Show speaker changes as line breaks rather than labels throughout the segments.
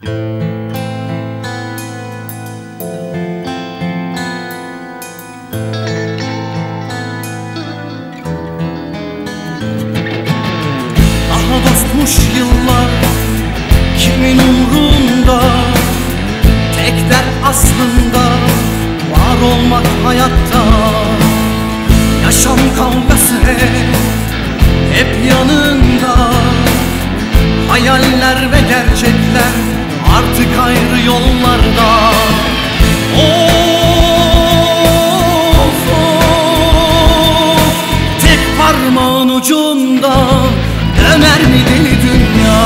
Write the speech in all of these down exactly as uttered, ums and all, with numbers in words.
Aha dostmuş yıllar kimin umrunda, tek dert aslında var olmak hayatta. Yaşam kavgası hep, hep yanında, hayaller ve gerçekler artık ayrı yollarda. Of of, tek parmağın ucunda döner mi deli dünya?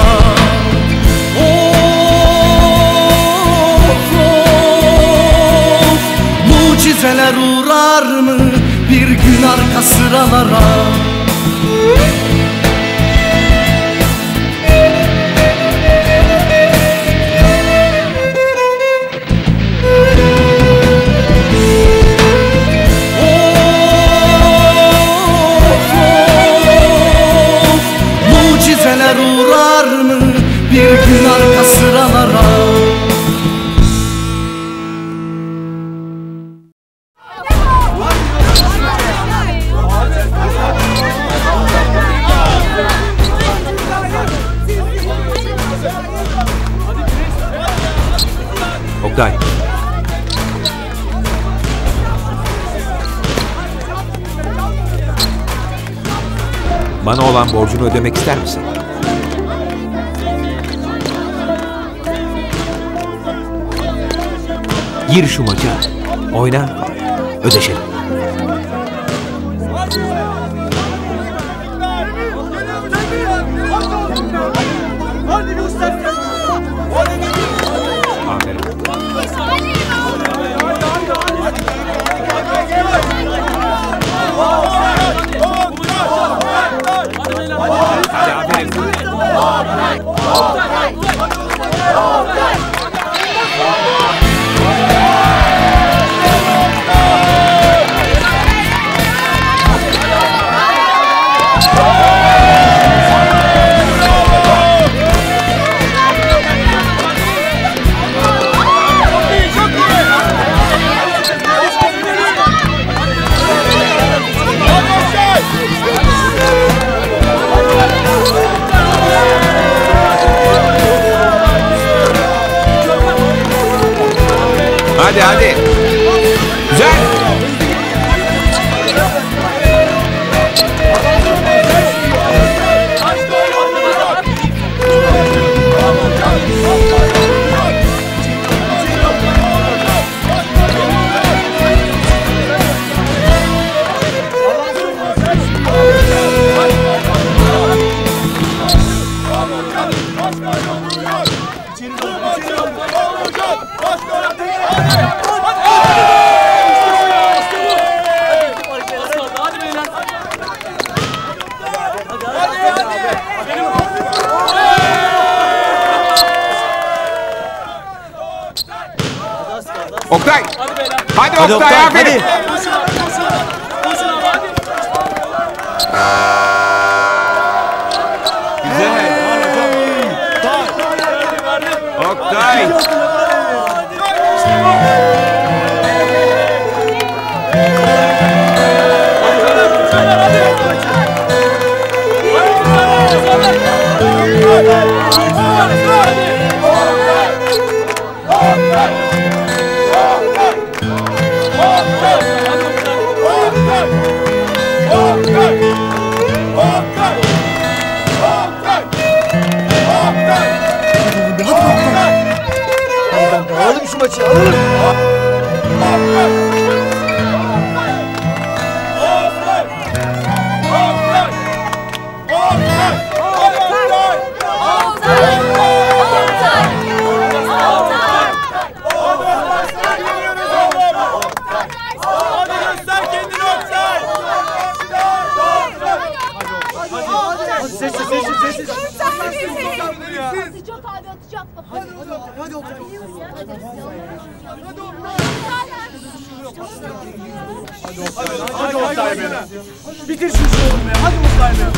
Of of, mucizeler uğrar mı bir gün arka sıralara? Mucizeler uğrar mı bir gün arka sıralara?
Oktay. Bana olan borcunu ödemek ister misin? Gir şu maça, oyna, ödeşelim. Hadi hadi. Güzel. Oktay. Hadi, hadi Oktay, Oktay aferin. Güzel. Oktay.
Alalım şu maçı, alalım.
Hadi Oktay be. Bitir şu işi oğlum be. Hadi Oktay be.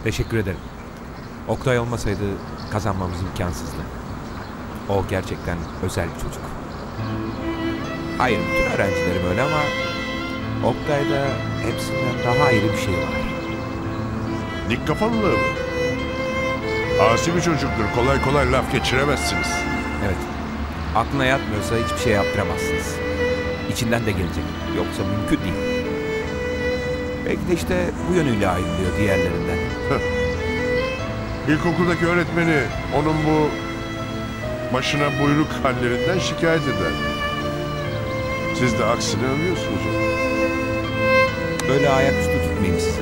Teşekkür ederim. Oktay olmasaydı kazanmamız imkansızdı. O gerçekten özel bir çocuk. Hayır, bütün öğrencilerim öyle ama Oktay'da hepsinden daha ayrı bir şey var.
Dik kafalılığı mı? Asi bir çocuktur. Kolay kolay laf geçiremezsiniz.
Evet. Aklına yatmıyorsa hiçbir şey yaptıramazsınız. İçinden de gelecek. Yoksa mümkün değil. Belki de işte bu yönüyle ayrılıyor diğerlerinden.
İlkokuldaki öğretmeni onun bu başına buyruk hallerinden şikayet eder. Siz de aksine övüyorsunuz onu.
Böyle ayaküstü tutmayayım sizi.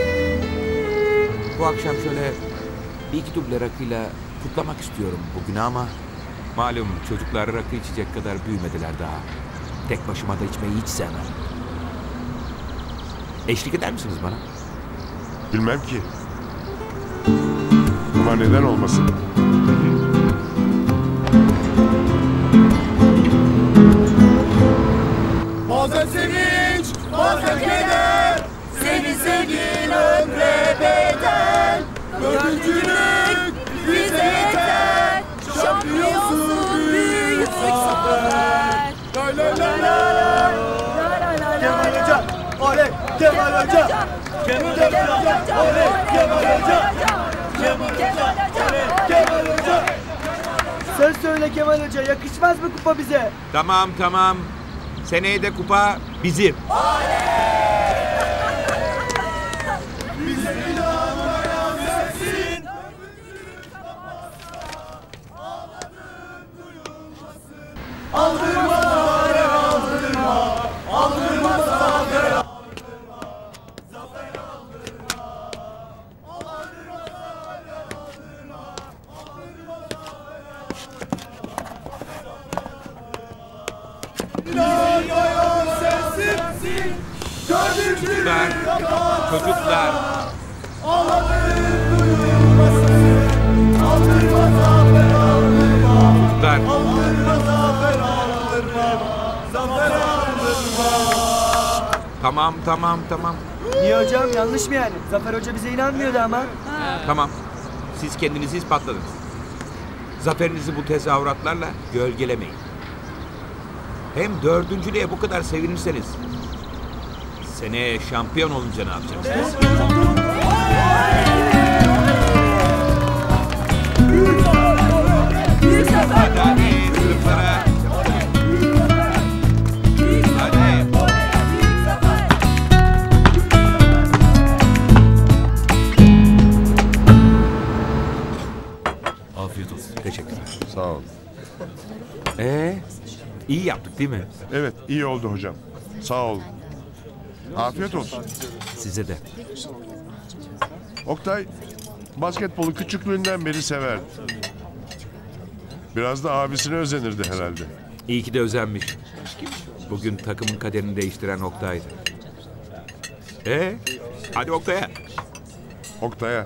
Bu akşam şöyle bir iki duble rakıyla kutlamak istiyorum bugünü ama malum çocuklar rakı içecek kadar büyümediler daha. Tek başıma da içmeyi hiç sevmem. Eşlik eder misiniz bana?
Bilmem ki. Ama neden olmasın?
Bazen sevinç, bazen keder, seni sevgin ömre bedel. Dördüncülük bize yeter, şampiyonsun büyük zafer. La la la la. Kemal Hoca, oley! Kemal Hoca! Kemal Hoca, oley! Kemal Hoca! Kemal Hoca, oley! Kemal Hoca!
Sen söyle Kemal Hoca, yakışmaz mı kupa bize?
Tamam tamam. Seneye de kupa bizim.
Bize inanmayan sensin. Aldırma zafer, aldırma. Aldırma zafer, aldırma. Zafer aldırma. Aldırma zafer, aldırma. Aldırma zafer. İnanmayan sensin. Dördüncü
Çocuklar, çocuklar.
Ağladığın duyulmasın. Aldırma zafer, aldırma.
Çocuklar.
Aldırma zafer, aldırma. Zafer aldırma.
Tamam tamam tamam.
Niye hocam, yanlış mı yani? Zafer Hoca bize inanmıyordu ama.
Tamam. Siz kendinizi ispatladınız. Zaferinizi bu tezahüratlarla gölgelemeyin. Hem dördüncülüğe bu kadar sevinirseniz seneye şampiyon olunca ne yapacaksınız? Hadi hadi sınıflara. Hadi. Afiyet olsun. Teşekkürler.
Sağ olun.
Ee, iyi yaptık değil mi?
Evet, iyi oldu hocam. Sağ olun. Afiyet olsun.
Size de.
Oktay, basketbolu küçüklüğünden beri severdi. Biraz da abisine özenirdi herhalde.
İyi ki de özenmiş. Bugün takımın kaderini değiştiren Oktay'dı. Ee, hadi Oktay'a.
Oktay'a.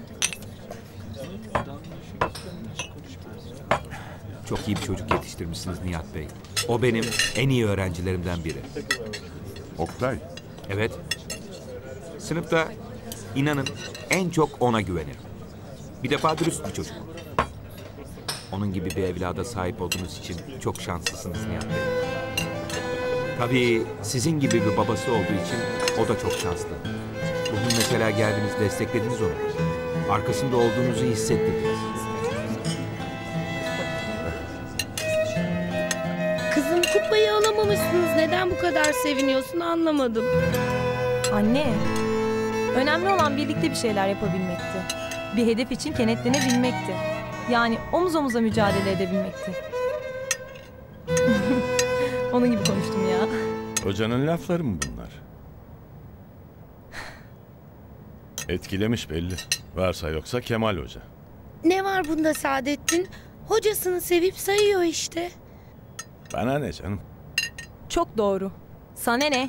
Çok iyi bir çocuk yetiştirmişsiniz Nihat Bey. O benim en iyi öğrencilerimden biri.
Oktay.
Evet. Sınıfta inanın en çok ona güvenirim. Bir defa dürüst bir çocuk. Onun gibi bir evlada sahip olduğunuz için çok şanslısınız Nihat Bey. Tabii sizin gibi bir babası olduğu için o da çok şanslı. Bugün mesela geldiniz, desteklediniz onu. Arkasında olduğunuzu hissettirdiniz.
Kızım, kupayı alamamışsınız. Neden bu kadar seviniyorsun anlamadım.
Anne, önemli olan birlikte bir şeyler yapabilmekti. Bir hedef için kenetlenebilmekti. Yani omuz omuza mücadele edebilmekti. Onun gibi konuştum ya.
Hocanın lafları mı bunlar? Etkilemiş belli. Varsa yoksa Kemal Hoca.
Ne var bunda Saadettin? Hocasını sevip sayıyor işte.
Bana ne canım?
Çok doğru. Sana ne?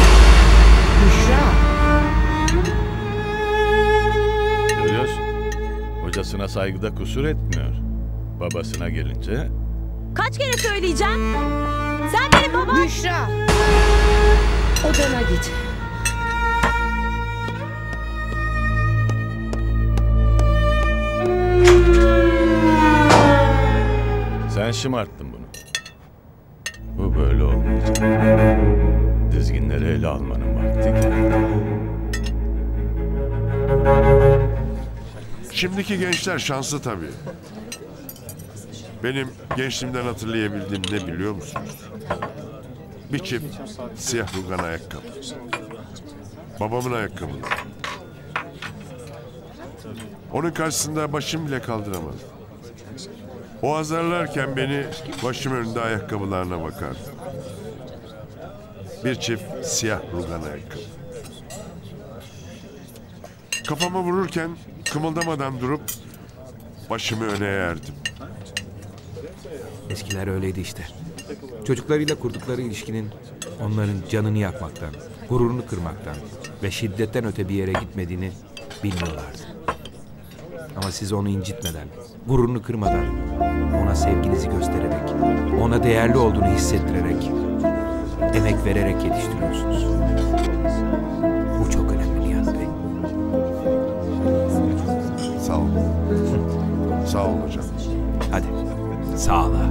Görüyorsun. Hocasına saygıda kusur etmiyor. Babasına gelince...
Kaç kere söyleyeceğim? Sen benim babam...
Büşra! Odana git.
Sen şımarttın bunu. Bu böyle olmayacak. Dizginleri ele almanın vakti geldi.
Şimdiki gençler şanslı tabii. Benim gençliğimden hatırlayabildiğim ne biliyor musunuz? Bir çift siyah rugan ayakkabı. Babamın ayakkabıları. Onun karşısında başım bile kaldıramadım. O azarlarken beni başım önünde ayakkabılarına bakardı. Bir çift siyah rugan ayakkabı. Kafama vururken kımıldamadan durup başımı öne eğerdim.
Eskiler öyleydi işte. Çocuklarıyla kurdukları ilişkinin onların canını yakmaktan, gururunu kırmaktan ve şiddetten öte bir yere gitmediğini bilmiyorlardı. Ama siz onu incitmeden, gururunu kırmadan, ona sevginizi göstererek, ona değerli olduğunu hissettirerek, emek vererek yetiştiriyorsunuz. Bu çok önemli Nihat Bey.
Sağ ol. Sağ ol hocam.
Hadi, sağ ol.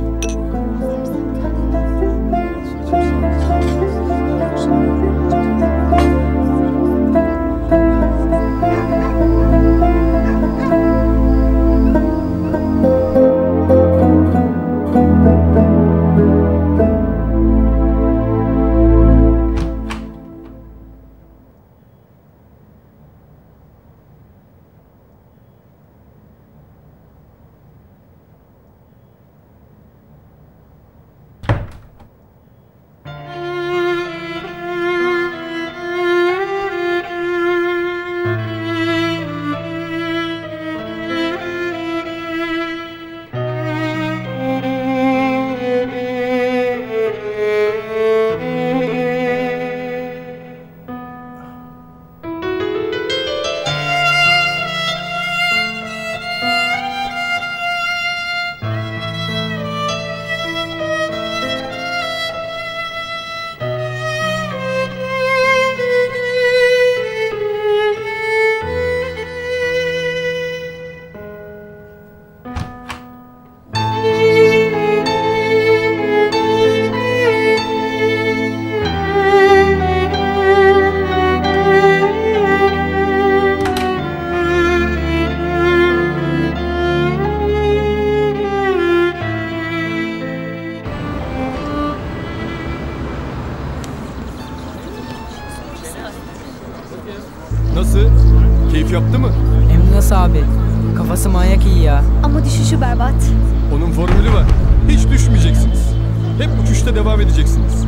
Nasıl? Keyif yaptı mı?
Hem nasıl abi? Kafası manyak iyi ya.
Ama düşüşü berbat.
Onun formülü var. Hiç düşmeyeceksiniz. Hep uçuşta devam edeceksiniz.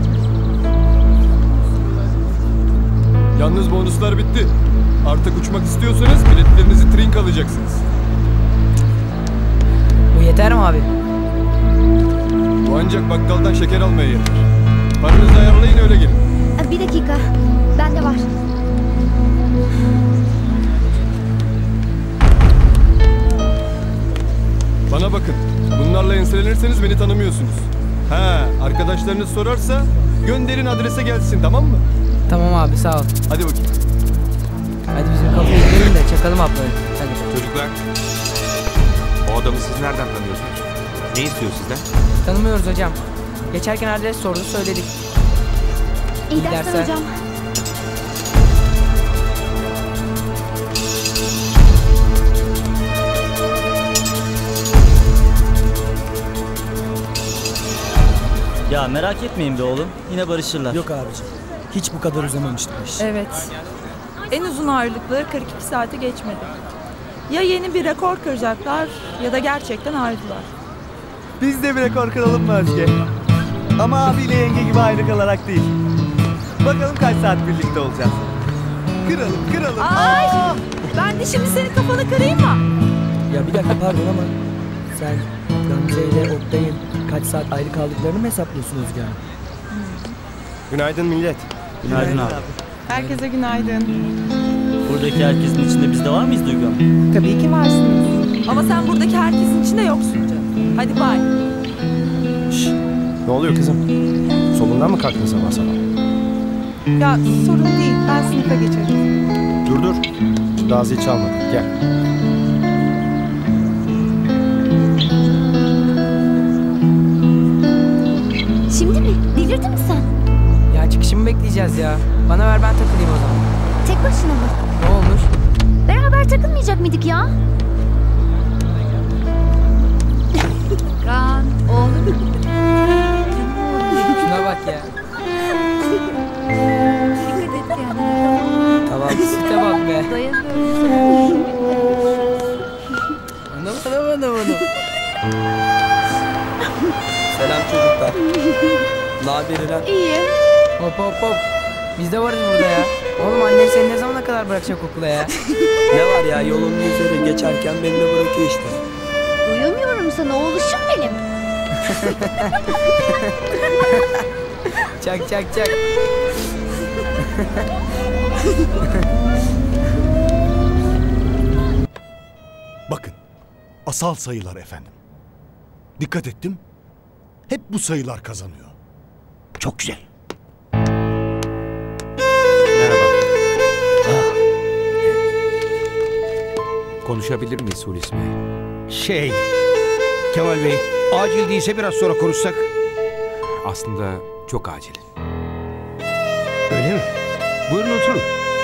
Yalnız bonuslar bitti. Artık uçmak istiyorsanız biletlerinizi trink alacaksınız.
Bu yeter mi abi?
Bu ancak bakkaldan şeker almaya yeter. Paranızı ayarlayın öyle gelin.
Bir dakika. Bende var.
Bana bakın. Bunlarla enselenirseniz beni tanımıyorsunuz. Ha, arkadaşlarınız sorarsa gönderin adrese gelsin, tamam mı?
Tamam abi sağ ol.
Hadi bakayım.
Hadi bizim kafeye gidelim de çakalım ablayı. Hadi.
Çocuklar, o adamı siz nereden tanıyorsunuz? Ne istiyor sizden?
Tanımıyoruz hocam. Geçerken adres sordu söyledik.
İyi dersler
dersler.
hocam.
Ya merak etmeyin be oğlum. Yine barışırlar.
Yok abicim. Hiç bu kadar uzamamıştı bu iş.
Evet. En uzun ağırlıkları kırk iki saate geçmedi. Ya yeni bir rekor kıracaklar ya da gerçekten ayrıldılar.
Biz de bir rekor kıralım mı Özge? Ama abiyle yenge gibi ayrı kalarak değil. Bakalım kaç saat birlikte olacağız. Kıralım, kıralım.
Ay! Ben de şimdi senin kafanı kırayım mı?
Ya bir dakika pardon ama sen Gamze ile Oktay'ın kaç saat ayrı kaldıklarını mı hesaplıyorsun Özge Hanım?
Günaydın millet.
Günaydın abi.
Herkese günaydın.
Buradaki herkesin içinde biz de var mıyız Duygu Hanım?
Tabii ki varsınız. Ama sen buradaki herkesin içinde yoksun canım. Hadi bay.
Ne oluyor kızım? Solundan mı kalktın sabah sabah?
Ya sorun değil. Ben sınıfa geçerim.
Dur dur. Daha zil çalmadı. Gel.
Şimdi mi? Delirdin mi sen?
Ya çıkışımı bekleyeceğiz ya. Bana ver ben takılayım o zaman.
Tek başına mı?
Ne olmuş?
Beraber takılmayacak mıydık ya? Kaan, oğlum.
Şuna bak ya.
Dikkat et kendine.
Tamam süte bak be.
Dayanıyorum.
Anam anam anam anam. Selam çocuklar. Ne haber lan?
İyi.
Hop hop hop. Biz de varız burada ya. Oğlum annen seni ne zamana kadar bırakacak okula ya?
Ne var ya yolun üzeri geçerken beni de bırakıyor işte.
Uyumuyorum sana oğluşum benim.
Çak çak çak.
Bakın, asal sayılar efendim. Dikkat ettim, hep bu sayılar kazanıyor. Çok güzel.
Merhaba. Konuşabilir miyiz Hulusi Bey?
Şey, Kemal Bey, acil değilse biraz sonra konuşsak.
Aslında çok acil.
Öyle mi? Buyurun oturun.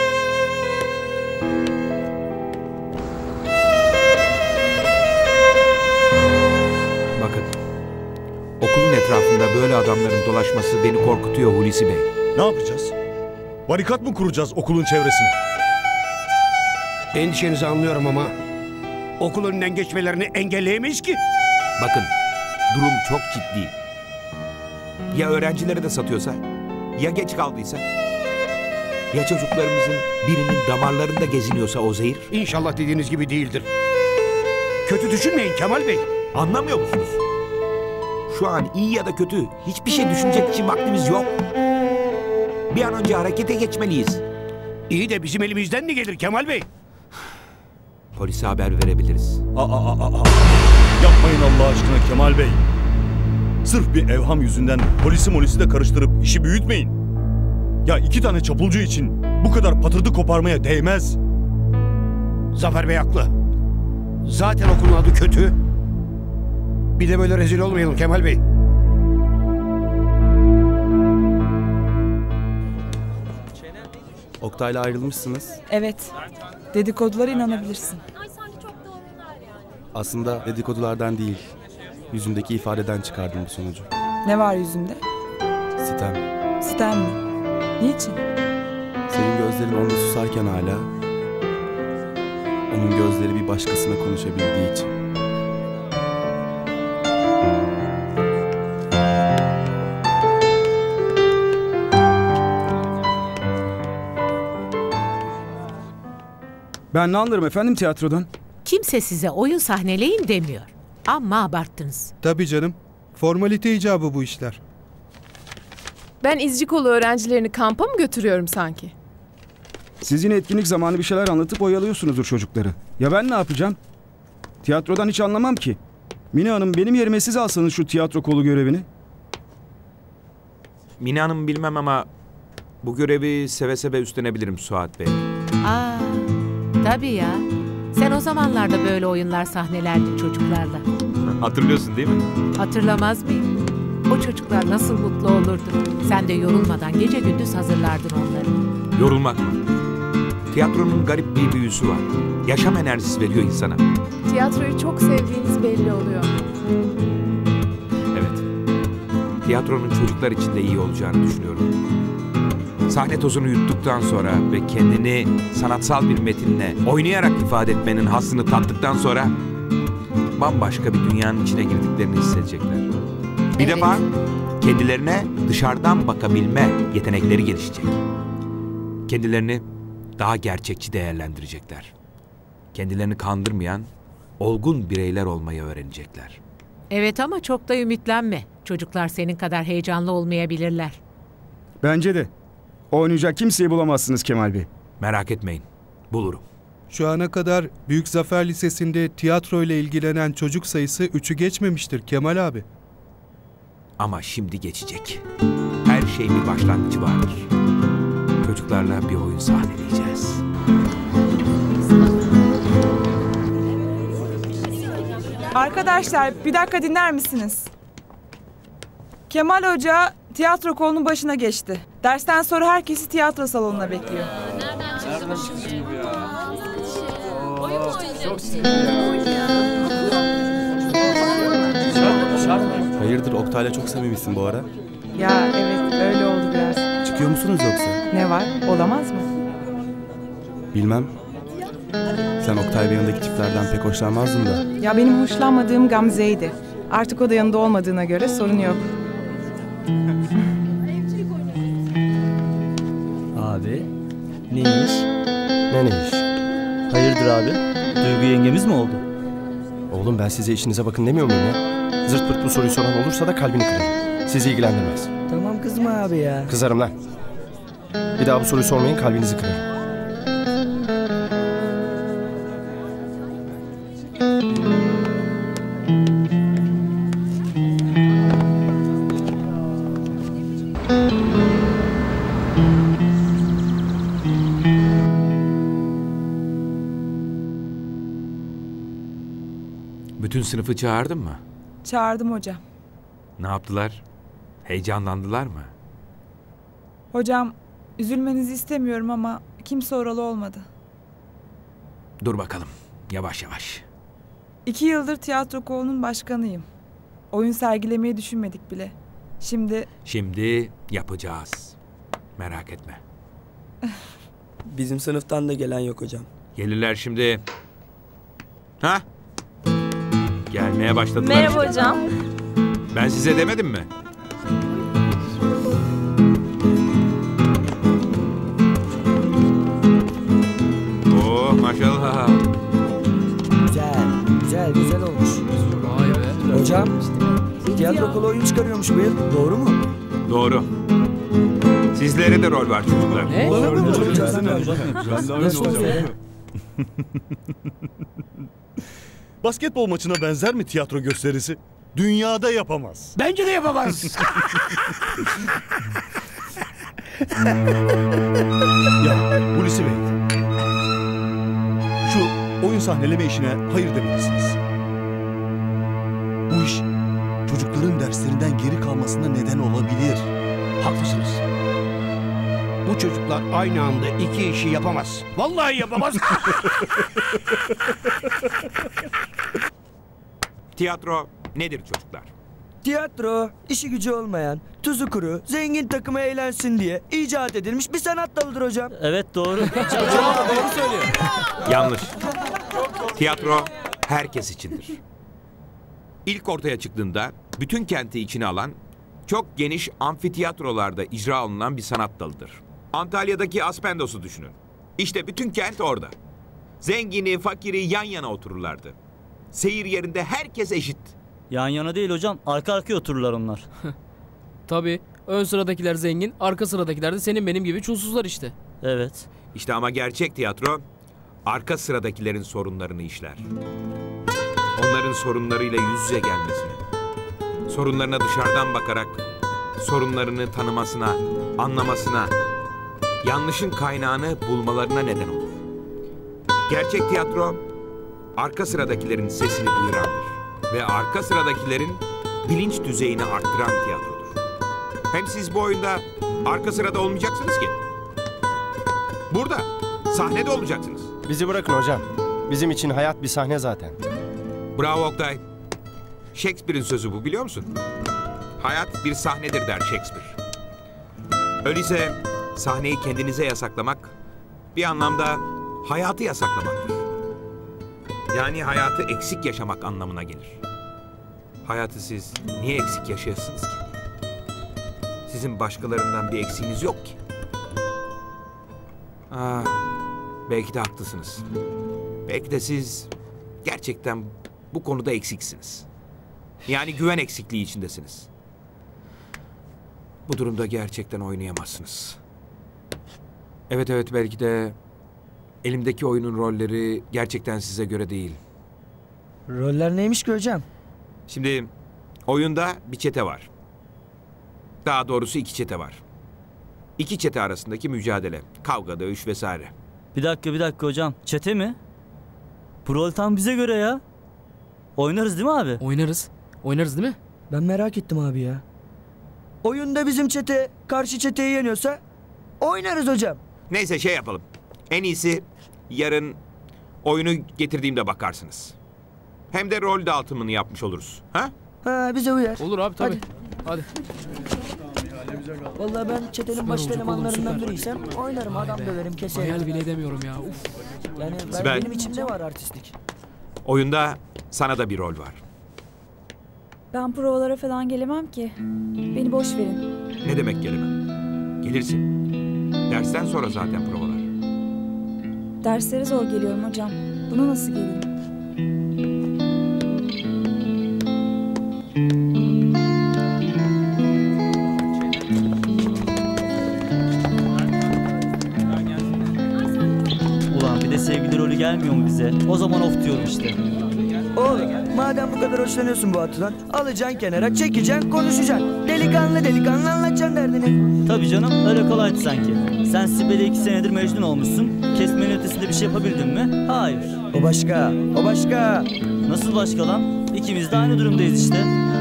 Bakın, okulun etrafında böyle adamların dolaşması beni korkutuyor Hulusi Bey.
Ne yapacağız? Barikat mı kuracağız okulun çevresine?
Endişenizi anlıyorum ama okul önünden geçmelerini engelleyemeyiz ki.
Bakın, durum çok ciddi. Ya öğrencileri de satıyorsa, ya geç kaldıysa, ya çocuklarımızın birinin damarlarında geziniyorsa o zehir?
İnşallah dediğiniz gibi değildir. Kötü düşünmeyin Kemal Bey.
Anlamıyor musunuz? Şu an iyi ya da kötü hiçbir şey düşünecek için vaktimiz yok. Bir an önce harekete geçmeliyiz.
İyi de bizim elimizden mi gelir Kemal Bey?
Polise haber verebiliriz.
Aa, aa, aa, aa. Yapmayın Allah aşkına Kemal Bey. Sırf bir evham yüzünden polisi molisi de karıştırıp işi büyütmeyin. Ya iki tane çapulcu için bu kadar patırdı koparmaya değmez.
Zafer Bey haklı. Zaten okulun adı kötü. Bir de böyle rezil olmayalım Kemal Bey.
Oktay'la ayrılmışsınız.
Evet. Dedikodulara inanabilirsin.
Aslında dedikodulardan değil, yüzündeki ifadeden çıkardım bu sonucu.
Ne var yüzünde?
Sitem.
Sitem mi? Niçin?
Senin gözlerin onda susarken hala, onun gözleri bir başkasına konuşabildiği için.
Ben ne anlarım efendim tiyatrodan?
Kimse size oyun sahneleyin demiyor. Amma abarttınız.
Tabii canım. Formalite icabı bu işler.
Ben İzcikolu öğrencilerini kampa mı götürüyorum sanki?
Siz yine etkinlik zamanı bir şeyler anlatıp oyalıyorsunuzdur çocukları. Ya ben ne yapacağım? Tiyatrodan hiç anlamam ki. Mine Hanım benim yerime siz alsanız şu tiyatro kolu görevini.
Mine Hanım bilmem ama bu görevi seve seve üstlenebilirim Suat Bey.
Aa, tabii ya. Sen o zamanlarda böyle oyunlar sahnelerdin çocuklarla.
Hatırlıyorsun değil mi?
Hatırlamaz mıyım? O çocuklar nasıl mutlu olurdu. Sen de yorulmadan gece gündüz hazırlardın onları.
Yorulmak mı? Tiyatronun garip bir büyüsü var. Yaşam enerjisi veriyor insana.
Tiyatroyu çok sevdiğiniz belli oluyor.
Evet. Tiyatronun çocuklar için de iyi olacağını düşünüyorum. Sahne tozunu yuttuktan sonra ve kendini sanatsal bir metinle oynayarak ifade etmenin hazzını tattıktan sonra bambaşka bir dünyanın içine girdiklerini hissedecekler. Bir
Evet.
defa kendilerine dışarıdan bakabilme yetenekleri gelişecek. Kendilerini daha gerçekçi değerlendirecekler. Kendilerini kandırmayan, olgun bireyler olmayı öğrenecekler.
Evet ama çok da ümitlenme. Çocuklar senin kadar heyecanlı olmayabilirler.
Bence de. Oynayacak kimseyi bulamazsınız Kemal Bey.
Merak etmeyin, bulurum.
Şu ana kadar Büyük Zafer Lisesi'nde tiyatro ile ilgilenen çocuk sayısı üçü geçmemiştir Kemal abi.
Ama şimdi geçecek. Her şeyin bir başlangıcı vardır. Çocuklarla bir oyun sahneleyeceğiz.
Arkadaşlar bir dakika dinler misiniz? Kemal Hoca tiyatro kolunun başına geçti. Dersten sonra herkesi tiyatro salonuna bekliyor.
Hayırdır Oktay'la çok samimisin bu ara?
Ya evet öyle oldu biraz.
Çıkıyor musunuz yoksa?
Ne var? Olamaz mı?
Bilmem. Sen Oktay Bey'in yanındaki tiplerden pek hoşlanmazdın da.
Ya benim hoşlanmadığım Gamze'ydi. Artık o da yanında olmadığına göre sorun yok.
Abi ne iş?
Ne ne iş?
Hayırdır abi? Duygu yengemiz mi oldu?
Oğlum ben size işinize bakın demiyor muyum ya? Zırt pırt bu soruyu soran olursa da kalbini kırarım. Sizi ilgilendirmez.
Tamam kızma abi ya.
Kızarım lan. Bir daha bu soruyu sormayın, kalbinizi kırarım.
Bütün sınıfı çağırdın mı?
Çağırdım hocam.
Ne yaptılar? Heyecanlandılar mı?
Hocam üzülmenizi istemiyorum ama kimse oralı olmadı.
Dur bakalım. Yavaş yavaş.
İki yıldır tiyatro kolunun başkanıyım. Oyun sergilemeyi düşünmedik bile. Şimdi...
Şimdi yapacağız. Merak etme.
Bizim sınıftan da gelen yok hocam.
Gelirler şimdi. Ha? Gelmeye başladılar.
Merhaba
işte.
hocam.
Ben size demedim mi? Oh maşallah.
Güzel, güzel, güzel olmuş. Vay be. Hocam, tiyatro kolu oyun çıkarıyormuş bu yıl. Doğru mu?
Doğru. Sizlere de rol var çocuklar.
Ne?
Nasıl olacak? Basketbol maçına benzer mi tiyatro gösterisi? Dünyada yapamaz.
Bence de yapamaz.
Ya Hulusi Bey. Şu oyun sahneleme işine hayır demelisiniz. Bu iş çocukların derslerinden geri kalmasına neden olabilir.
Haklısınız. Bu çocuklar aynı anda iki işi yapamaz. Vallahi yapamaz.
Tiyatro nedir çocuklar?
Tiyatro, işi gücü olmayan, tuzu kuru, zengin takımı eğlensin diye icat edilmiş bir sanat dalıdır hocam.
Evet doğru.
Doğru söylüyor.
Yanlış. Tiyatro herkes içindir. İlk ortaya çıktığında bütün kenti içine alan, çok geniş amfitiyatrolarda icra olunan bir sanat dalıdır. Antalya'daki Aspendos'u düşünün. İşte bütün kent orada. Zengini, fakiri yan yana otururlardı. Seyir yerinde herkes eşit.
Yan yana değil hocam, arka arkaya otururlar onlar.
Tabii. Ön sıradakiler zengin, arka sıradakiler de senin benim gibi çulsuzlar işte.
Evet.
İşte ama gerçek tiyatro arka sıradakilerin sorunlarını işler. Onların sorunlarıyla yüz yüze gelmesini, sorunlarına dışarıdan bakarak sorunlarını tanımasına, anlamasına, yanlışın kaynağını bulmalarına neden olur. Gerçek tiyatro arka sıradakilerin sesini duyurandır ve arka sıradakilerin bilinç düzeyini arttıran tiyatrodur. Hem siz bu oyunda arka sırada olmayacaksınız ki. Burada, sahnede olacaksınız.
Bizi bırakın hocam. Bizim için hayat bir sahne zaten.
Bravo Oktay. Shakespeare'in sözü bu, biliyor musun? Hayat bir sahnedir der Shakespeare. Öyleyse sahneyi kendinize yasaklamak bir anlamda hayatı yasaklamaktır. Yani hayatı eksik yaşamak anlamına gelir. Hayatı siz niye eksik yaşayasınız ki? Sizin başkalarından bir eksiğiniz yok ki. Ah, belki de haklısınız. Belki de siz gerçekten bu konuda eksiksiniz. Yani güven eksikliği içindesiniz. Bu durumda gerçekten oynayamazsınız. Evet evet belki de elimdeki oyunun rolleri gerçekten size göre değil.
Roller neymiş ki hocam?
Şimdi oyunda bir çete var. Daha doğrusu iki çete var. İki çete arasındaki mücadele, kavga, dövüş vesaire.
Bir dakika bir dakika hocam. Çete mi? Bu rol tam bize göre ya. Oynarız değil mi abi?
Oynarız. Oynarız değil mi?
Ben merak ettim abi ya. Oyunda bizim çete karşı çeteyi yeniyorsa oynarız hocam.
Neyse şey yapalım. En iyisi yarın oyunu getirdiğimde bakarsınız. Hem de rol dağıtımını yapmış oluruz. Ha?
Ha bize uyar.
Olur abi tabii. Hadi.
Vallahi ben çetenin baş elemanlarından biriysem oynarım, adam döverim, keserim.
Hayal bile edemiyorum ya. Uf.
Yani ben,
Sibel.
benim içimde var artistlik.
Oyunda sana da bir rol var.
Ben provalara falan gelemem ki. Beni boş verin.
Ne demek gelemem? Gelirsin. Dersten sonra zaten provalar.
Derslere zor geliyorum hocam. Buna nasıl geleyim?
Ulan bir de sevgili rolü gelmiyor mu bize? O zaman of diyorum işte.
Oğlum madem bu kadar hoşlanıyorsun bu atıdan, alacaksın kenara, çekeceksin, konuşacaksın. Delikanlı delikanlı anlatacaksın derdini.
Tabii canım, öyle kolaydı sanki. Sen Sibel'e iki senedir Mecnun olmuşsun. Kesmenin ötesinde bir şey yapabildin mi? Hayır.
O başka, o başka.
Nasıl başka lan? İkimiz de aynı durumdayız işte.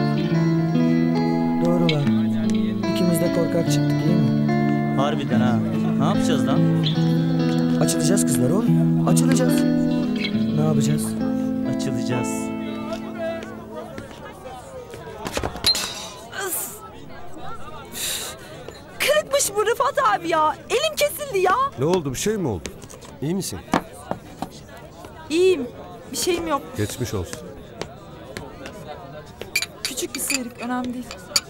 Doğru lan. İkimiz de korkak çıktık, iyi mi?
Harbiden ha. Ne yapacağız lan?
Açılacağız kızlar oğlum. Açılacağız. Ne yapacağız?
Açılacağız.
Kırıkmış bu Rıfat abi ya. Elim kesildi ya.
Ne oldu, bir şey mi oldu? İyi misin?
İyiyim. Bir şeyim yok.
Geçmiş olsun.
Küçük bir sıyrık, önemli değil.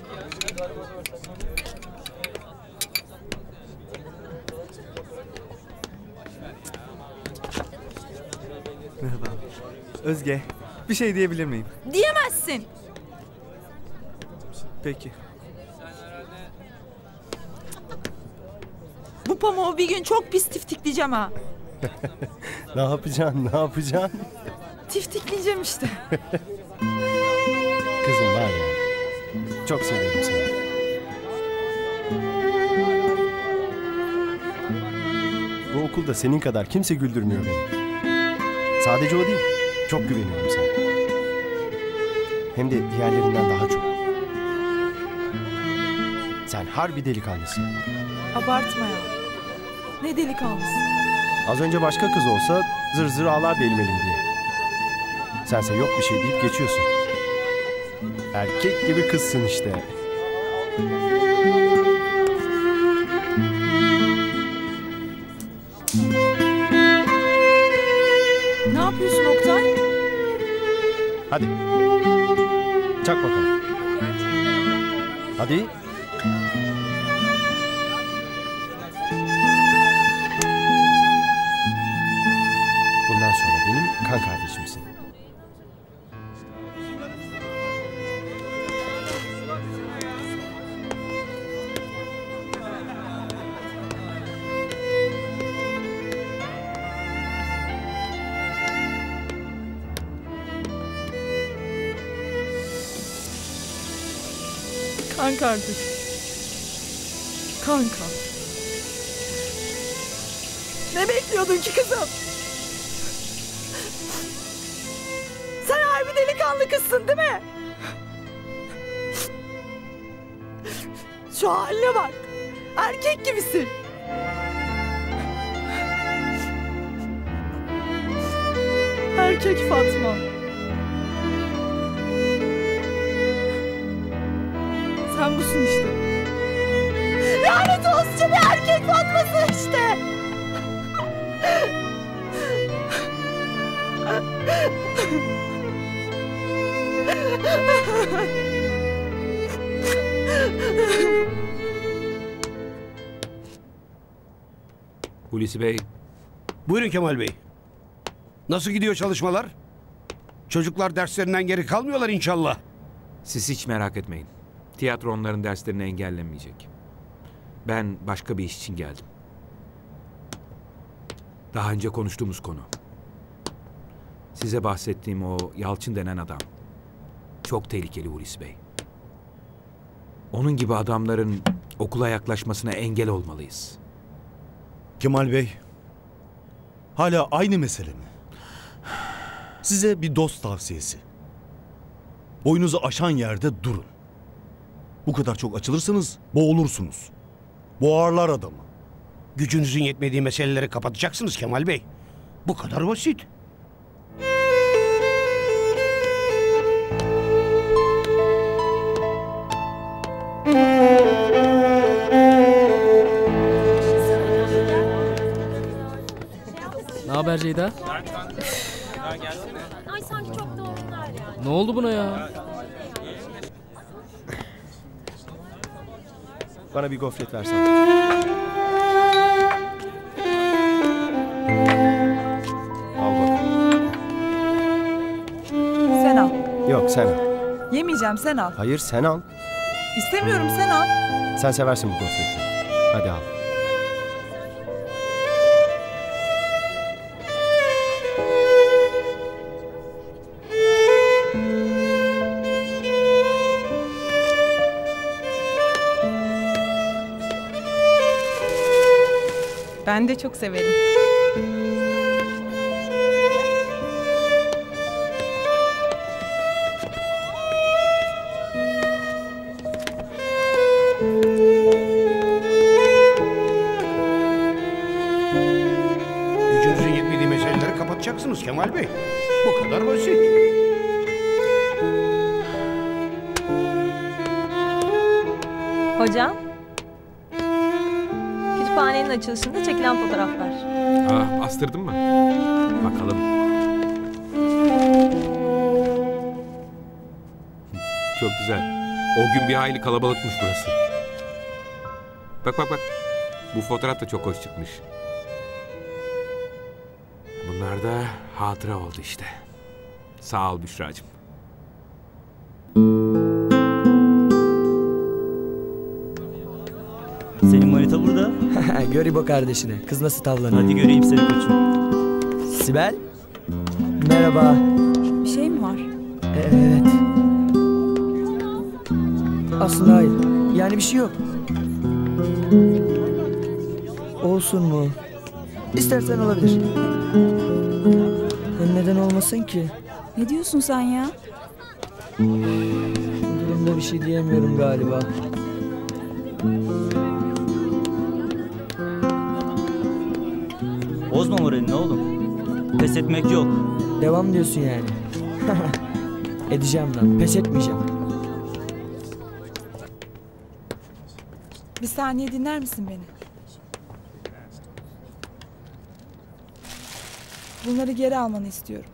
Merhaba. Özge, bir şey diyebilir miyim?
Diyemezsin.
Peki.
Bu pamuğu bir gün çok pis tiftikleyeceğim ha.
Ne yapacaksın, ne yapacaksın?
Tiftikleyeceğim işte.
Kızım var ya, çok seviyorum seni. Bu okulda senin kadar kimse güldürmüyor beni. Sadece o değil, çok güveniyorum sana. Hem de diğerlerinden daha çok. Sen harbi delikanlısın.
Abartma ya. Ne delikanlısı.
Az önce başka kız olsa zır zır ağlardı elim elim diye. Sense yok bir şey deyip geçiyorsun. Erkek gibi kızsın işte.
Ne yapıyorsun Oktay?
Hadi. Çak bakalım. Hadi. Bundan sonra benim kan kardeşimsin.
Kan kardeş. Kanka. Ne bekliyordun ki kızım? Sen harbi delikanlı kızsın değil mi? Şu haline bak. Erkek gibisin. Erkek Fatma. Sen busun işte. Lanet olsun bir erkek Fatması işte.
Hulusi Bey.
Buyurun Kemal Bey. Nasıl gidiyor çalışmalar? Çocuklar derslerinden geri kalmıyorlar inşallah.
Siz hiç merak etmeyin. Tiyatro onların derslerini engellemeyecek. Ben başka bir iş için geldim. Daha önce konuştuğumuz konu. Size bahsettiğim o Yalçın denen adam. Çok tehlikeli Hulusi Bey. Onun gibi adamların okula yaklaşmasına engel olmalıyız.
Kemal Bey, hala aynı mesele mi? Size bir dost tavsiyesi. Boyunuzu aşan yerde durun. Bu kadar çok açılırsanız boğulursunuz. Boğarlar adamı.
Gücünüzün yetmediği meseleleri kapatacaksınız Kemal Bey. Bu kadar basit.
Ne haber Ceyda?
Ay sanki çok doğrular yani.
Ne oldu buna ya?
Bana bir gofret versene. Al bakalım.
Sen al.
Yok sen al.
Yemeyeceğim, sen al.
Hayır sen al.
İstemiyorum, sen al.
Sen seversin bu gofreti. Hadi al.
Ben de çok severim.
Gücünüzün yetmediği meseleleri kapatacaksınız Kemal Bey. Bu kadar basit.
Hocam. Kütüphanenin açılışında çekilen fotoğraflar.
Aa, astırdın mı? Bakalım. Çok güzel. O gün bir hayli kalabalıkmış burası. Bak bak bak. Bu fotoğraf da çok hoş çıkmış. Bunlar da hatıra oldu işte. Sağ ol Büşra'cığım.
Senin manita burada.
Gör İbo kardeşini. Kız nasıl tavlanıyor?
Hadi göreyim seni koçum.
Sibel. Merhaba.
Bir şey mi var?
Evet. Aslında hayır. Yani bir şey yok. Olsun mu? İstersen olabilir. Hem neden olmasın ki?
Ne diyorsun sen ya?
Bu durumda bir şey diyemiyorum galiba.
Bozma moralini oğlum. Pes etmek yok.
Devam diyorsun yani. Edeceğim lan. Pes etmeyeceğim.
Bir saniye dinler misin beni? Bunları geri almanı istiyorum.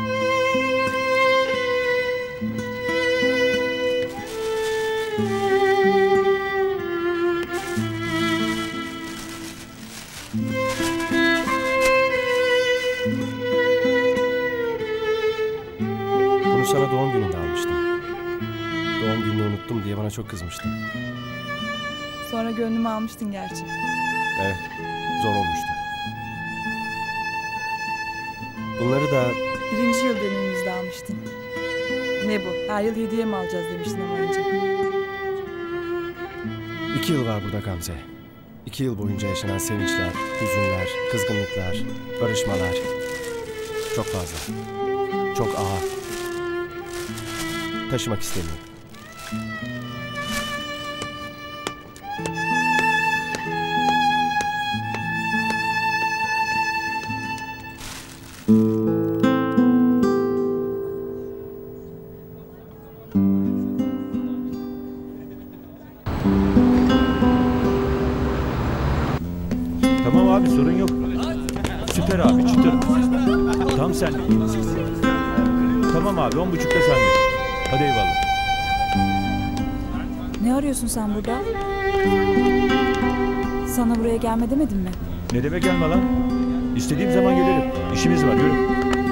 Bunu sana doğum gününde almıştım. Doğum gününü unuttum diye bana çok kızmıştın.
Sonra gönlümü almıştın gerçi.
Evet, zor olmuştu. Bunları da
Birinci yıl dönümümüzde almıştın. Ne bu? Her yıl hediye mi alacağız demiştin ama önce.
iki yıl var burada Gamze. İki yıl boyunca yaşanan sevinçler, hüzünler, kızgınlıklar, barışmalar. Çok fazla. Çok ağır. Taşımak istemiyorum.
Tamam abi sorun yok. Süper abi çıtır. Tam sende. Tamam abi on buçukta sende. Hadi eyvallah.
Ne arıyorsun sen burada? Sana buraya gelme demedim mi?
Ne demek gelme lan? İstediğim zaman gelirim. İşimiz var yürü.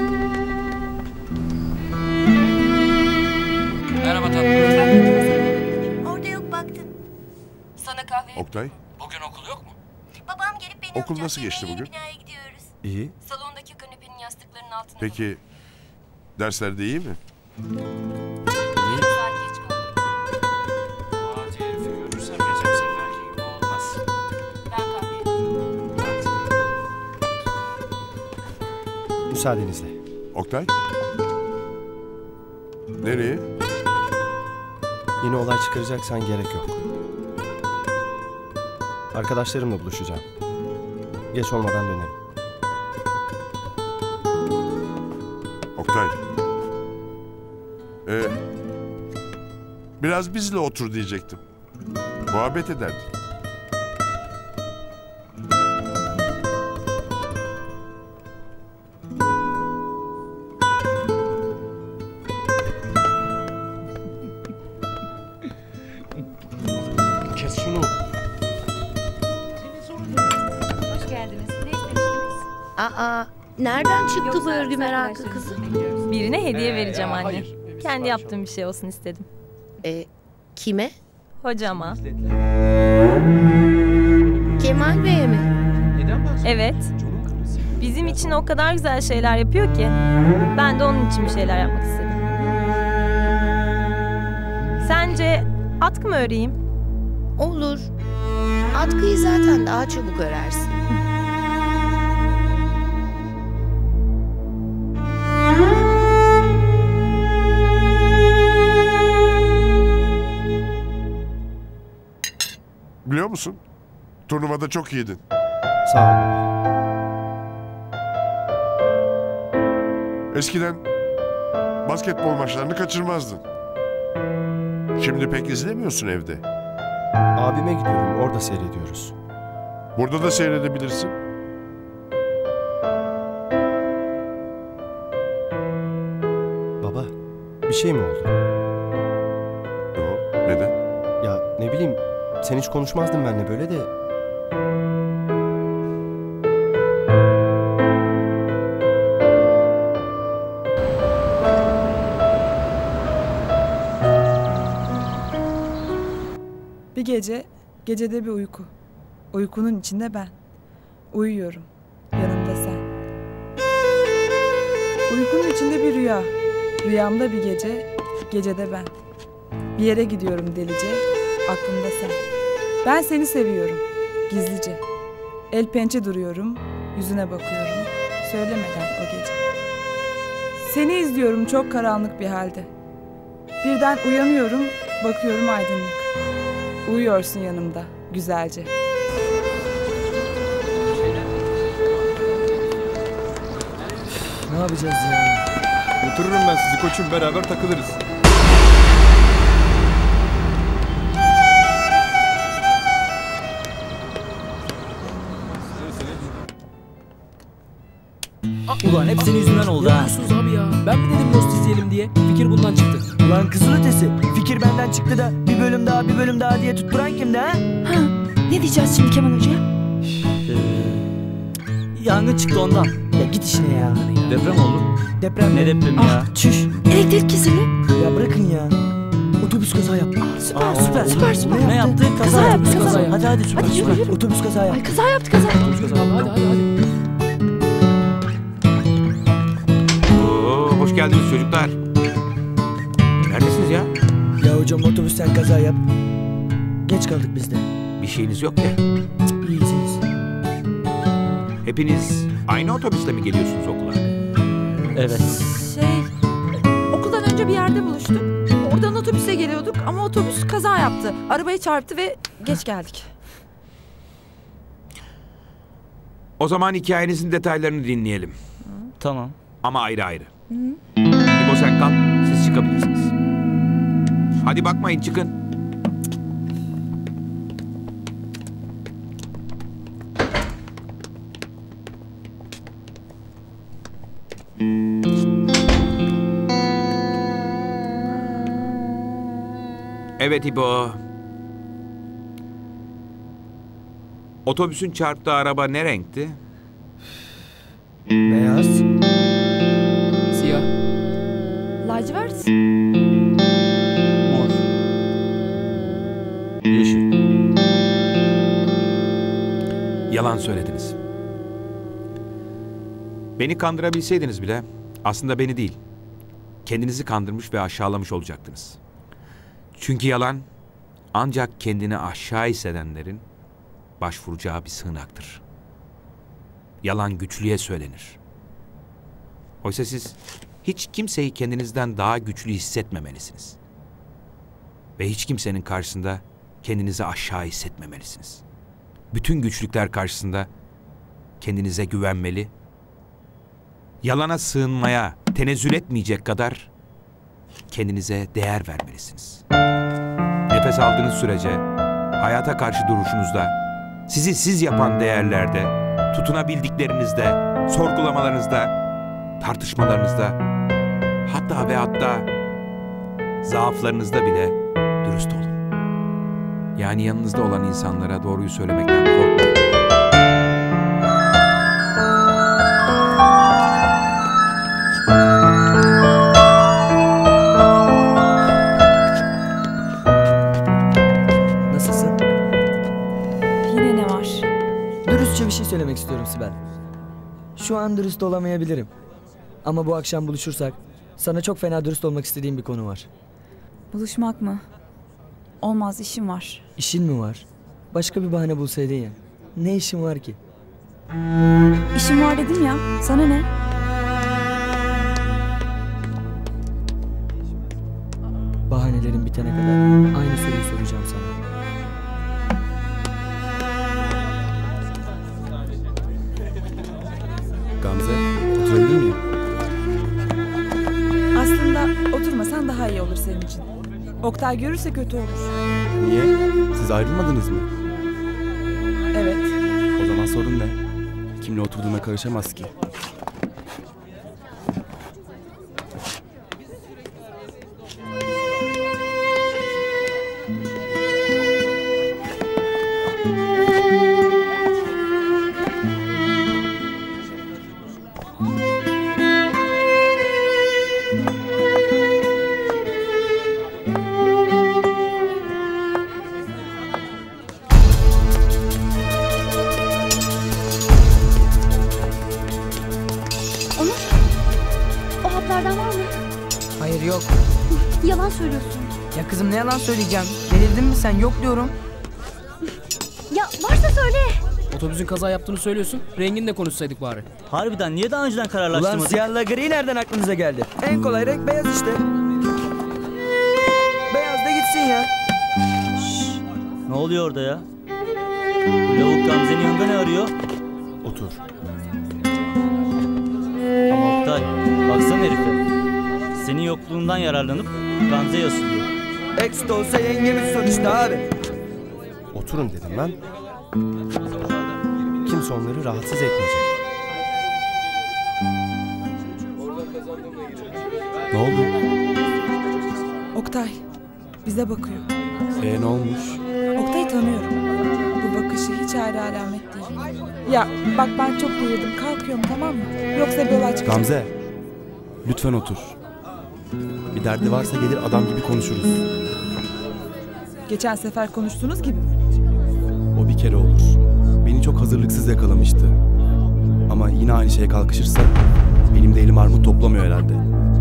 Merhaba tatlım.
Orada yok baktım.
Sana kahve.
Oktay,
Bugün okul yok mu?
Babam gelip beni
okul
alacak.
nasıl geçti
Yemeğe
bugün?
binaya gidiyoruz.
İyi.
Salondaki kanepenin yastıklarının altına.
Peki, derslerde iyi mi?
Yarım saat geç kaldım. Fatih herifi görürsem geçen seferki gibi olmaz. Ben kahve yapayım.
Müsaadenizle.
Oktay? Nereye?
Yine olay çıkaracaksan gerek yok. Arkadaşlarımla buluşacağım. Geç olmadan dönerim.
Oktay. Ee, biraz bizle otur diyecektim. Muhabbet ederdik.
Kes şunu.
Hoş geldiniz. Ne istemiştiniz?
Aa, nereden çıktı bu örgü merakı kızım?
Birine hediye vereceğim anne. Kendi yaptığım bir şey olsun istedim.
E, kime?
Hocama.
Kemal Bey'e mi?
Evet. Bizim için o kadar güzel şeyler yapıyor ki. Ben de onun için bir şeyler yapmak istedim. Sence atkı mı öreyim?
Olur. Atkıyı zaten daha çabuk örersin.
Biliyor musun? Turnuvada çok iyiydin.
Sağ ol.
Eskiden basketbol maçlarını kaçırmazdın. Şimdi pek izlemiyorsun evde.
Abime gidiyorum, orada seyrediyoruz.
Burada da seyredebilirsin.
Baba, bir şey mi oldu?
Yok, neden?
Ya ne bileyim, sen hiç konuşmazdın benimle böyle de...
Bir gece, gecede bir uyku. Uykunun içinde ben. Uyuyorum. Yanımda sen. Uykunun içinde bir rüya. Rüyamda bir gece, gecede ben. Bir yere gidiyorum delice, aklımda sen. Ben seni seviyorum, gizlice. El pençe duruyorum, yüzüne bakıyorum. Söylemeden o gece. Seni izliyorum çok karanlık bir halde. Birden uyanıyorum, bakıyorum aydınlık. Uyuyorsun yanımda, güzelce.
Ne yapacağız ya?
Götürürüm ben sizi koçum, beraber takılırız.
Ulan hep senin yüzünden oldu ha.
Yapıyorsunuz abi ya. Ben mi dedim Lost izleyelim diye? Fikir bundan çıktı.
Ulan kızıl ötesi. Fikir benden çıktı da bir bölüm daha bir bölüm daha diye tutturan kimdi ha?
Ha, ne diyeceğiz şimdi Kemal Hoca'ya?
Ee, yangın çıktı ondan.
Ya git işine ya.
Deprem oldu.
Deprem
Ne depremi ya?
Ah, çüş. Elektrik kesildi.
Ya bırakın ya. Otobüs kaza yaptı.
Süper,
Aa,
süper,
oğlum,
süper, süper.
Ne yaptı? Kaza,
Kaza yaptı,
yaptı.
kaza yaptı.
Hadi hadi süper
Hadi yürü,
süper.
yürü.
Otobüs kaza yaptı.
Ay kaza yaptı, kaza yaptı.
Hadi hadi hadi.
Oo, hoş geldiniz çocuklar. Neredesiniz ya?
Ya hocam otobüsten kaza yap. Geç kaldık biz de.
Bir şeyiniz yok ya.
İyiyiz iyiyiz.
Hepiniz aynı otobüsle mi geliyorsunuz okula?
Evet.
Şey, okuldan önce bir yerde buluştuk. Oradan otobüse geliyorduk ama otobüs kaza yaptı. Arabayı çarptı ve geç geldik.
O zaman hikayenizin detaylarını dinleyelim.
Tamam.
Ama ayrı ayrı. İbo sen kal, siz çıkabilirsiniz. Hadi bakmayın, çıkın. Evet İbo. Otobüsün çarptığı araba ne renkti?
Beyaz.
Siyah.
Lacivert.
Mor. Yeşil.
Yalan söylediniz. Beni kandırabilseydiniz bile aslında beni değil, kendinizi kandırmış ve aşağılamış olacaktınız. Çünkü yalan ancak kendini aşağı hissedenlerin başvuracağı bir sığınaktır. Yalan güçlüye söylenir. Oysa siz hiç kimseyi kendinizden daha güçlü hissetmemelisiniz. Ve hiç kimsenin karşısında kendinizi aşağı hissetmemelisiniz. Bütün güçlükler karşısında kendinize güvenmeli, yalana sığınmaya tenezzül etmeyecek kadar kendinize değer vermelisiniz. Nefes aldığınız sürece hayata karşı duruşunuzda, sizi siz yapan değerlerde, tutunabildiklerinizde, sorgulamalarınızda, tartışmalarınızda, hatta ve hatta zaaflarınızda bile dürüst olun. Yani yanınızda olan insanlara doğruyu söylemekten korkmayın.
Nasılsın?
Yine ne var?
Dürüstçe bir şey söylemek istiyorum Sibel. Şu an dürüst olamayabilirim. Ama bu akşam buluşursak sana çok fena dürüst olmak istediğim bir konu var.
Buluşmak mı? Olmaz, işim var.
İşin mi var? Başka bir bahane bulsaydın ya. Ne işin var ki?
İşim var dedim ya. Sana ne?
Bahanelerin bitene kadar aynı soruyu soracağım sana.
Gamze, oturabilir miyim?
Aslında oturmasan daha iyi olur senin için. Oktay görürse kötü olur.
Niye? Siz ayrılmadınız mı?
Evet.
O zaman sorun ne? Kimle oturduğuna karışamaz ki.
Hayır yok.
Yalan söylüyorsun.
Ya kızım ne yalan söyleyeceğim? Delirdin mi sen? Yok diyorum.
Ya varsa söyle.
Otobüsün kaza yaptığını söylüyorsun. Renginle konuşsaydık bari.
Harbiden niye daha önceden
Ulan
kararlaştırmadık?
siyahla gri nereden aklınıza geldi? En kolay renk beyaz işte. Beyaz da gitsin ya.
Ne oluyor orada ya? Bu lavuk Gamze'nin yanında ne arıyor?
Otur.
Ama Oktay, baksana herife. Senin yokluğundan yararlanıp Gamze'ye asılıyor.
Ex de olsa yengemiz sonuçta abi.
Oturun dedim ben. Kimse onları rahatsız etmeyecek.
Ne oldu?
Oktay bize bakıyor.
Ee ne olmuş?
Oktay'ı tanıyorum. Bu bakışı hiç ayrı alamet değil. Ya bak ben çok uyudum. Kalkıyorum tamam mı? Yoksa bir olay çıkacak.
Gamze, lütfen otur. Bir derdi varsa gelir adam gibi konuşuruz.
Geçen sefer konuştuğunuz gibi mi?
O bir kere olur. Beni çok hazırlıksız yakalamıştı. Ama yine aynı şeye kalkışırsa benim de elim armut toplamıyor herhalde.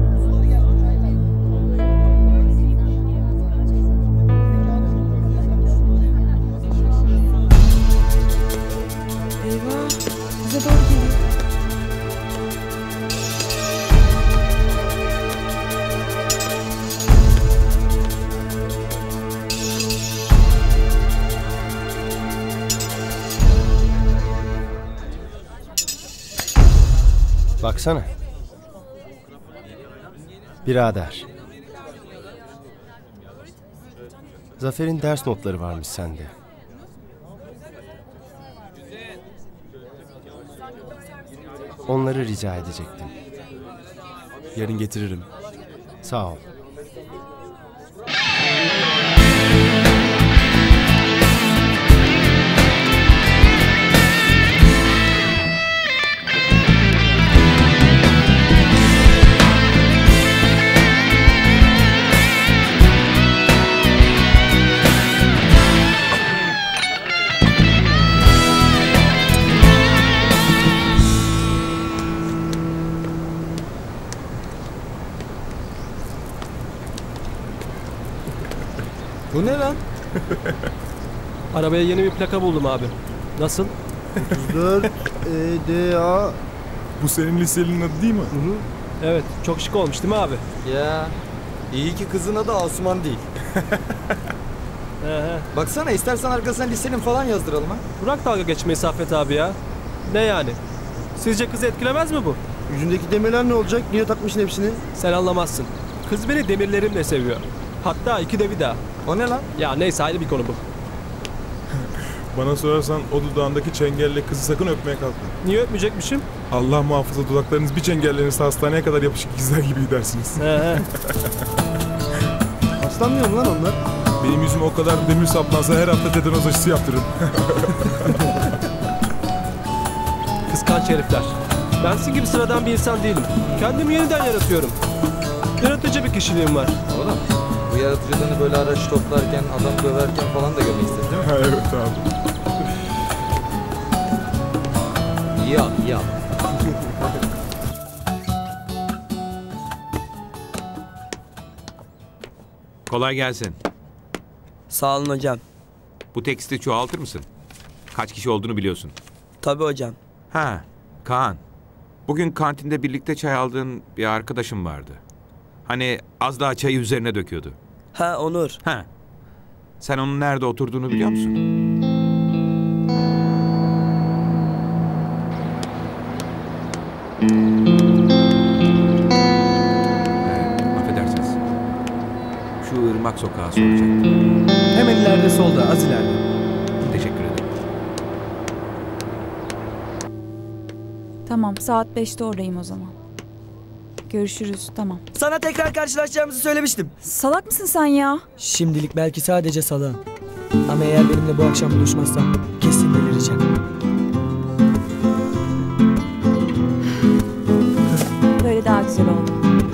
Eyvah. Bize doğru geliyor.
Baksana. Birader. Zafer'in ders notları varmış sende. Onları rica edecektim.
Yarın getiririm.
Sağ ol.
Bu ne lan?
Arabaya yeni bir plaka buldum abi. Nasıl?
otuz dört E D A.
Bu senin lisenin adı değil mi?
Hı hı. Evet, çok şık olmuş değil mi abi?
Ya
İyi ki kızın adı Asuman değil. Baksana istersen arkasına lisenin falan yazdıralım ha.
Bırak dalga geçmeyi Saffet abi ya. Ne yani? Sizce kızı etkilemez mi bu?
Yüzündeki demirler ne olacak? Niye takmışsın hepsini?
Sen anlamazsın. Kız beni demirlerimle seviyor. Hatta iki de bir daha.
O ne lan?
Ya neyse ayrı bir konu bu.
Bana sorarsan o dudağındaki çengelle kızı sakın öpmeye kalkma.
Niye öpmeyecekmişim?
Allah muhafaza dudaklarınız bir çengellenirse hastaneye kadar yapışık ikizler gibi gidersiniz.
Aslanmıyor mu lan onlar?
Benim yüzüm o kadar demir saplansa her hafta tetanoz aşısı yaptırırım.
Kıskanç herifler. Ben sizin gibi sıradan bir insan değilim. Kendimi yeniden yaratıyorum. Yaratıcı bir kişiliğim var.
Oğlum bu yaratıcılığını böyle araç toplarken, adam döverken falan da görmek istedin değil mi?
Evet abi.
İyi abi, iyi abi.
Kolay gelsin.
Sağ olun hocam.
Bu teksti çoğaltır mısın? Kaç kişi olduğunu biliyorsun.
Tabii hocam.
Ha, Kaan. Bugün kantinde birlikte çay aldığın bir arkadaşım vardı. Hani az daha çayı üzerine döküyordu.
Ha Onur.
Ha. Sen onun nerede oturduğunu biliyor musun? Evet, affedersiniz. Şu Irmak Sokağı soracaktım.
Hemen ileride solda, az ileride.
Teşekkür ederim.
Tamam, saat beşte oradayım o zaman. Görüşürüz, tamam.
Sana tekrar karşılaşacağımızı söylemiştim.
Salak mısın sen ya?
Şimdilik belki sadece salağım. Ama eğer benimle bu akşam buluşmazsan kesin delireceğim.
Böyle daha güzel oldu.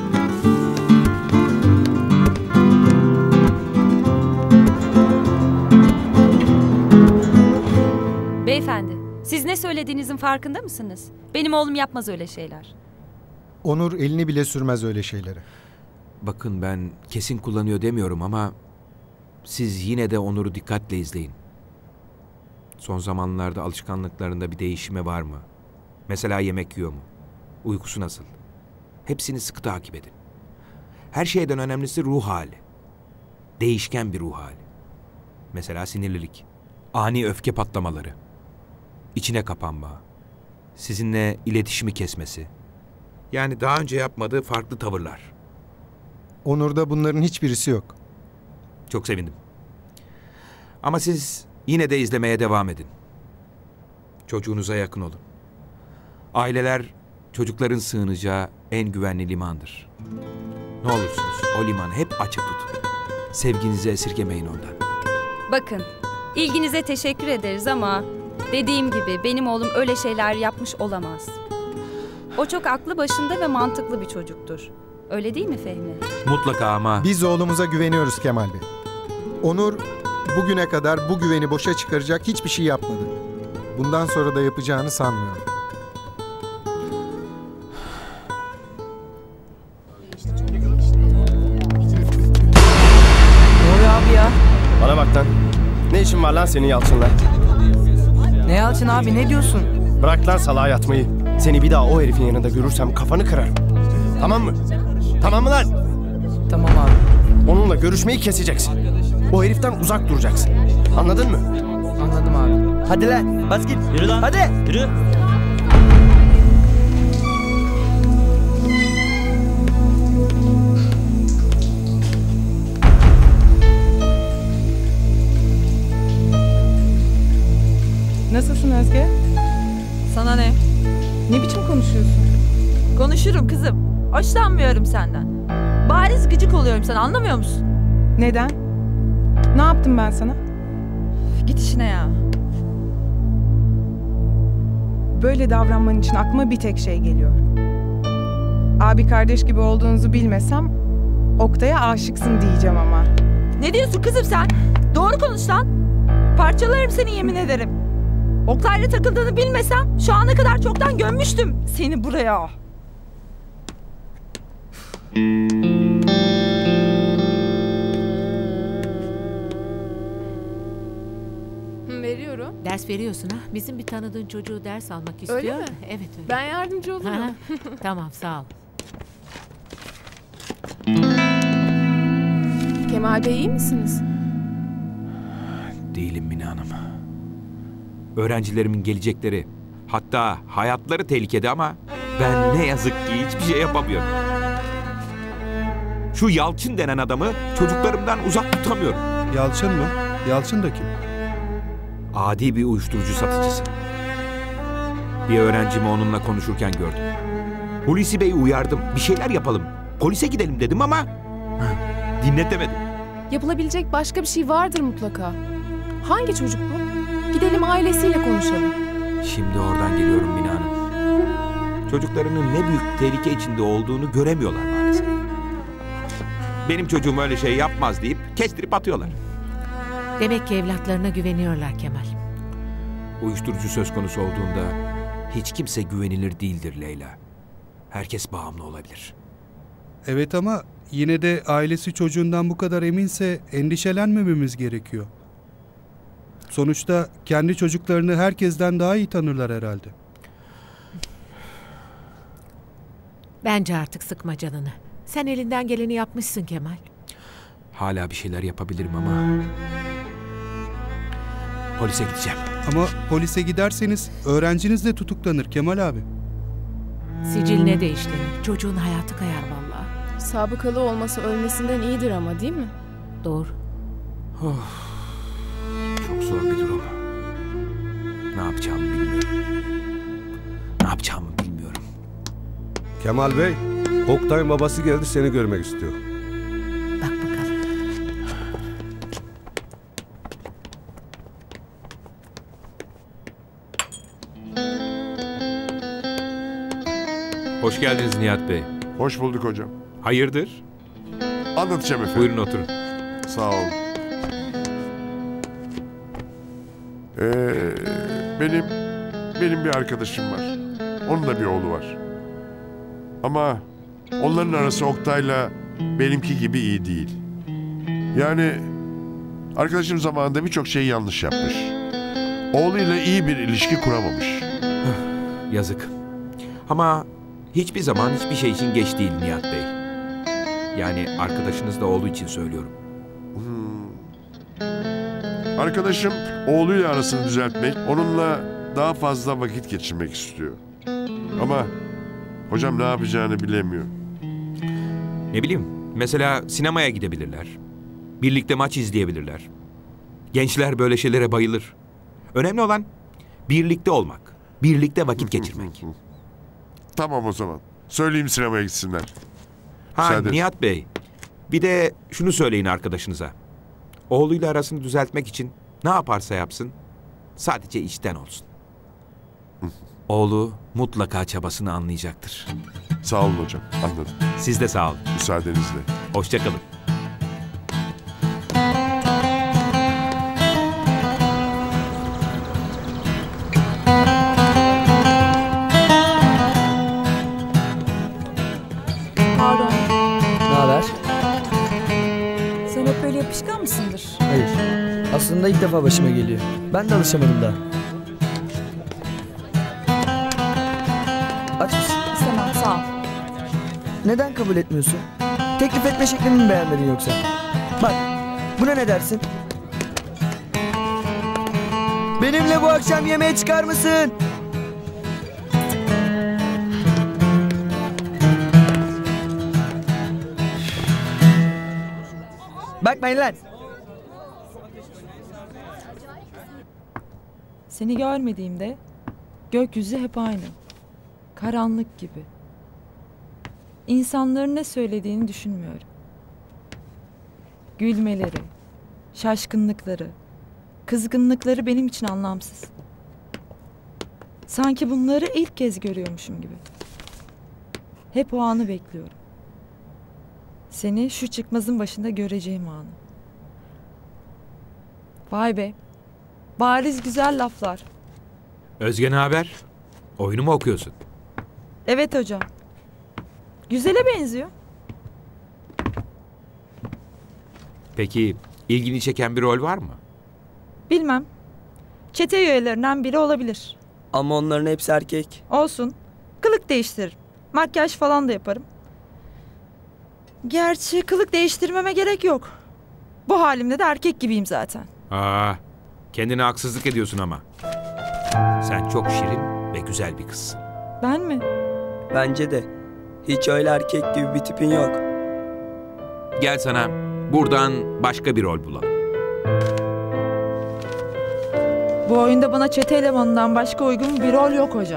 Beyefendi, siz ne söylediğinizin farkında mısınız? Benim oğlum yapmaz öyle şeyler.
Onur elini bile sürmez öyle şeylere.
Bakın ben kesin kullanıyor demiyorum ama siz yine de Onur'u dikkatle izleyin. Son zamanlarda alışkanlıklarında bir değişime var mı? Mesela yemek yiyor mu? Uykusu nasıl? Hepsini sıkı takip edin. Her şeyden önemlisi ruh hali. Değişken bir ruh hali. Mesela sinirlilik, ani öfke patlamaları, içine kapanma, sizinle iletişimi kesmesi. Yani daha önce yapmadığı farklı tavırlar.
Onur'da bunların hiçbirisi yok.
Çok sevindim. Ama siz yine de izlemeye devam edin. Çocuğunuza yakın olun. Aileler çocukların sığınacağı en güvenli limandır. Ne olursunuz o limanı hep açık tutun. Sevginizi esirgemeyin ondan.
Bakın, ilginize teşekkür ederiz ama dediğim gibi benim oğlum öyle şeyler yapmış olamaz. O çok aklı başında ve mantıklı bir çocuktur. Öyle değil mi Fehmi?
Mutlaka ama...
Biz oğlumuza güveniyoruz Kemal Bey. Onur bugüne kadar bu güveni boşa çıkaracak hiçbir şey yapmadı. Bundan sonra da yapacağını sanmıyorum.
Ne oluyor abi ya?
Bana bak lan. Ne işin var lan senin Yalçın'la?
Ne Yalçın abi, ne diyorsun?
Bırak lan salağa yatmayı. Seni bir daha o herifin yanında görürsem kafanı kırarım. Tamam mı? Tamam mı lan?
Tamam abi.
Onunla görüşmeyi keseceksin. O heriften uzak duracaksın. Anladın mı?
Anladım abi.
Hadi lan bas git.
Yürü lan.
Hadi.
Yürü.
Nasılsın Özge?
Sana ne?
Ne biçim konuşuyorsun?
Konuşurum kızım. Hoşlanmıyorum senden. Bariz gıcık oluyorum sana, anlamıyor musun?
Neden? Ne yaptım ben sana?
Git işine ya.
Böyle davranman için aklıma bir tek şey geliyor. Abi kardeş gibi olduğunuzu bilmesem Oktay'a aşıksın diyeceğim ama.
Ne diyorsun kızım sen? Doğru konuş lan. Parçalarım seni, yemin ederim. Oktay'la takıldığını bilmesem şu ana kadar çoktan gömmüştüm seni buraya.
Veriyorum.
Ders veriyorsun ha? Bizim bir tanıdığın çocuğu ders almak istiyor.
Öyle mi?
Evet öyle.
Ben yardımcı olurum.
Ha, tamam sağ ol.
Kemal Bey iyi misiniz?
Değilim Mine Hanım. Öğrencilerimin gelecekleri, hatta hayatları tehlikede ama ben ne yazık ki hiçbir şey yapamıyorum. Şu Yalçın denen adamı çocuklarımdan uzak tutamıyorum.
Yalçın mı? Yalçın da kim?
Adi bir uyuşturucu satıcısı. Bir öğrencimi onunla konuşurken gördüm. Hulusi Bey'i uyardım. Bir şeyler yapalım. Polise gidelim dedim ama dinletemedim.
Yapılabilecek başka bir şey vardır mutlaka. Hangi çocuk bu? Gidelim ailesiyle konuşalım.
Şimdi oradan geliyorum Mine Hanım. Çocuklarının ne büyük tehlike içinde olduğunu göremiyorlar maalesef. Benim çocuğum öyle şey yapmaz deyip kestirip atıyorlar.
Demek ki evlatlarına güveniyorlar Kemal.
Uyuşturucu söz konusu olduğunda hiç kimse güvenilir değildir Leyla. Herkes bağımlı olabilir.
Evet ama yine de ailesi çocuğundan bu kadar eminse endişelenmememiz gerekiyor. Sonuçta kendi çocuklarını herkesten daha iyi tanırlar herhalde.
Bence artık sıkma canını. Sen elinden geleni yapmışsın Kemal.
Hala bir şeyler yapabilirim ama polise gideceğim.
Ama polise giderseniz öğrenciniz de tutuklanır Kemal abi.
Siciline de işlenir. Çocuğun hayatı kayar vallahi.
Sabıkalı olması ölmesinden iyidir ama değil mi?
Doğru.
Of, çok zor bir durum. Ne yapacağımı bilmiyorum. Ne yapacağımı bilmiyorum.
Kemal Bey, Oktay'ın babası geldi, seni görmek istiyor.
Bak bakalım.
Hoş geldiniz Nihat Bey.
Hoş bulduk hocam.
Hayırdır?
Anlatacağım efendim.
Buyurun oturun.
Sağ olun. Ee, benim benim bir arkadaşım var. Onun da bir oğlu var. Ama onların arası Oktay'la benimki gibi iyi değil. Yani arkadaşım zamanında birçok şeyi yanlış yapmış. Oğluyla iyi bir ilişki kuramamış.
Yazık. Ama hiçbir zaman hiçbir şey için geç değil Nihat Bey. Yani arkadaşınız da oğlu için söylüyorum.
Hmm. Arkadaşım oğluyla arasını düzeltmek, onunla daha fazla vakit geçirmek istiyor. Ama hocam ne yapacağını bilemiyor.
Ne bileyim, mesela sinemaya gidebilirler. Birlikte maç izleyebilirler. Gençler böyle şeylere bayılır. Önemli olan birlikte olmak, birlikte vakit geçirmek.
Tamam o zaman. Söyleyeyim sinemaya gitsinler.
Ha
Müsaade.
Nihat Bey, bir de şunu söyleyin arkadaşınıza. Oğluyla arasını düzeltmek için ne yaparsa yapsın, sadece içten olsun. Oğlu mutlaka çabasını anlayacaktır.
Sağ olun hocam, anladım.
Siz de sağ olun.
Müsaadenizle.
Hoşça kalın.
Pardon.
Ne haber?
Sen hep böyle yapışkan mısındır?
Hayır. Aslında ilk defa başıma geliyor. Ben de alışamadım daha. Aç mısın?
İstemem, sağ ol.
Neden kabul etmiyorsun? Teklif etme şeklimi mi beğenmedin yoksa? Bak, buna ne dersin? Benimle bu akşam yemeğe çıkar mısın? Bakmayın lan.
Seni görmediğimde gökyüzü hep aynı. Karanlık gibi. İnsanların ne söylediğini düşünmüyorum. Gülmeleri, şaşkınlıkları, kızgınlıkları benim için anlamsız. Sanki bunları ilk kez görüyormuşum gibi. Hep o anı bekliyorum. Seni şu çıkmazın başında göreceğim anı. Vay be. Bariz güzel laflar.
Özge ne haber? Oyunu mu okuyorsun?
Evet hocam. Güzele benziyor.
Peki ilgini çeken bir rol var mı?
Bilmem. Çete üyelerinden biri olabilir.
Ama onların hepsi erkek.
Olsun. Kılık değiştiririm. Makyaj falan da yaparım. Gerçi kılık değiştirmeme gerek yok.
Bu halimle de erkek gibiyim zaten.
Aa, kendine haksızlık ediyorsun ama. Sen çok şirin ve güzel bir kızsın.
Ben mi?
Bence de. Hiç öyle erkek gibi bir tipin yok.
Gel sana buradan başka bir rol bulalım.
Bu oyunda bana çete elemanından başka uygun bir rol yok hocam.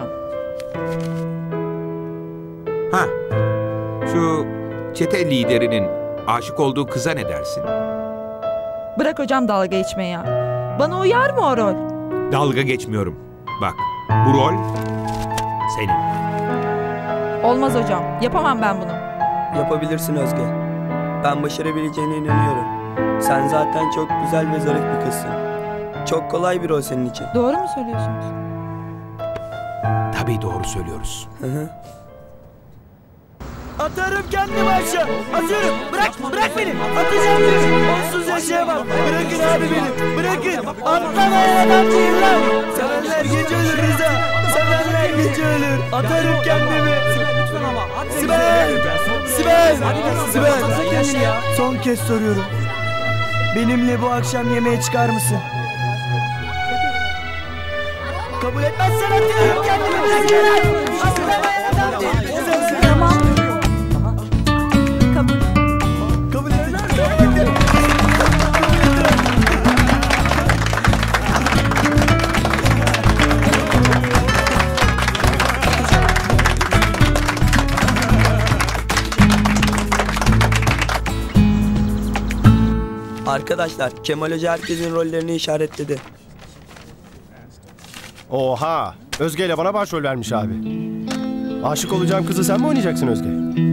Ha, şu çete liderinin aşık olduğu kıza ne dersin?
Bırak hocam dalga geçmeyi ya. Bana uyar mı o rol?
Dalga geçmiyorum. Bak, bu rol senin.
Olmaz hocam. Yapamam ben bunu.
Yapabilirsin Özge. Ben başarabileceğine inanıyorum. Sen zaten çok güzel ve zarif bir kızsın. Çok kolay bir rol senin için.
Doğru mu söylüyorsunuz?
Tabii doğru söylüyoruz.
Hı hı.
Atarım kendimi aşağı. Atıyorum. Bırak, bırak beni. Atacağım beni. Onsuz yaşayamam. Bırakın abi beni. Bırakın. Atlamaya adam değil lan. Sevenler gece ölür Rıza. Sevenler gece ölür. Atarım kendimi. Sibel. Sibel. Sibel. Son kez soruyorum. Benimle bu akşam yemeğe çıkar mısın? Kabul etmezsen atıyorum kendimi. Bırakın. Atlamaya adam değil.
Tamam.
Kabul edin.
Arkadaşlar, Kemal Hoca herkesin rollerini işaretledi.
Oha! Özge ile bana başrol vermiş abi. Aşık olacağım kızı sen mi oynayacaksın Özge?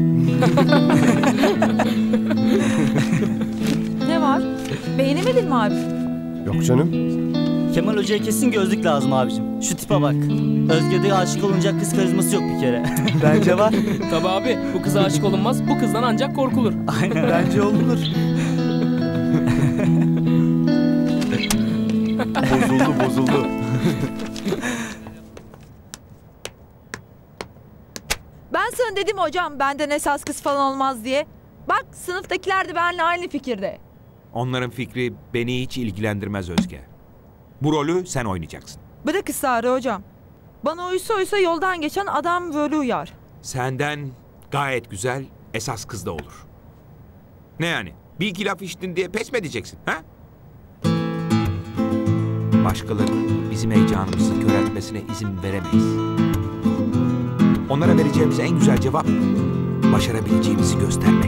Ne var? Beğenemedin mi abi?
Yok canım.
Kemal Hoca'ya kesin gözlük lazım abicim. Şu tipe bak. Özge'de aşık olunacak kız karizması yok bir kere.
Bence var. Tabii abi, bu kıza aşık olunmaz, bu kızdan ancak korkulur.
Aynen.
Bence olunur.
Bozuldu bozuldu.
Ben sana dedim hocam benden esas kız falan olmaz diye. Bak sınıftakiler de benimle aynı fikirde.
Onların fikri beni hiç ilgilendirmez Özge. Bu rolü sen oynayacaksın.
Bırak ısrarı hocam. Bana uysa uysa yoldan geçen adam böyle uyar.
Senden gayet güzel esas kız da olur. Ne yani? Bir iki laf içtin diye pes mi edeceksin? Ha? Başkalarının bizim heyecanımızı köreltmesine izin veremeyiz. Onlara vereceğimiz en güzel cevap başarabileceğimizi göstermek.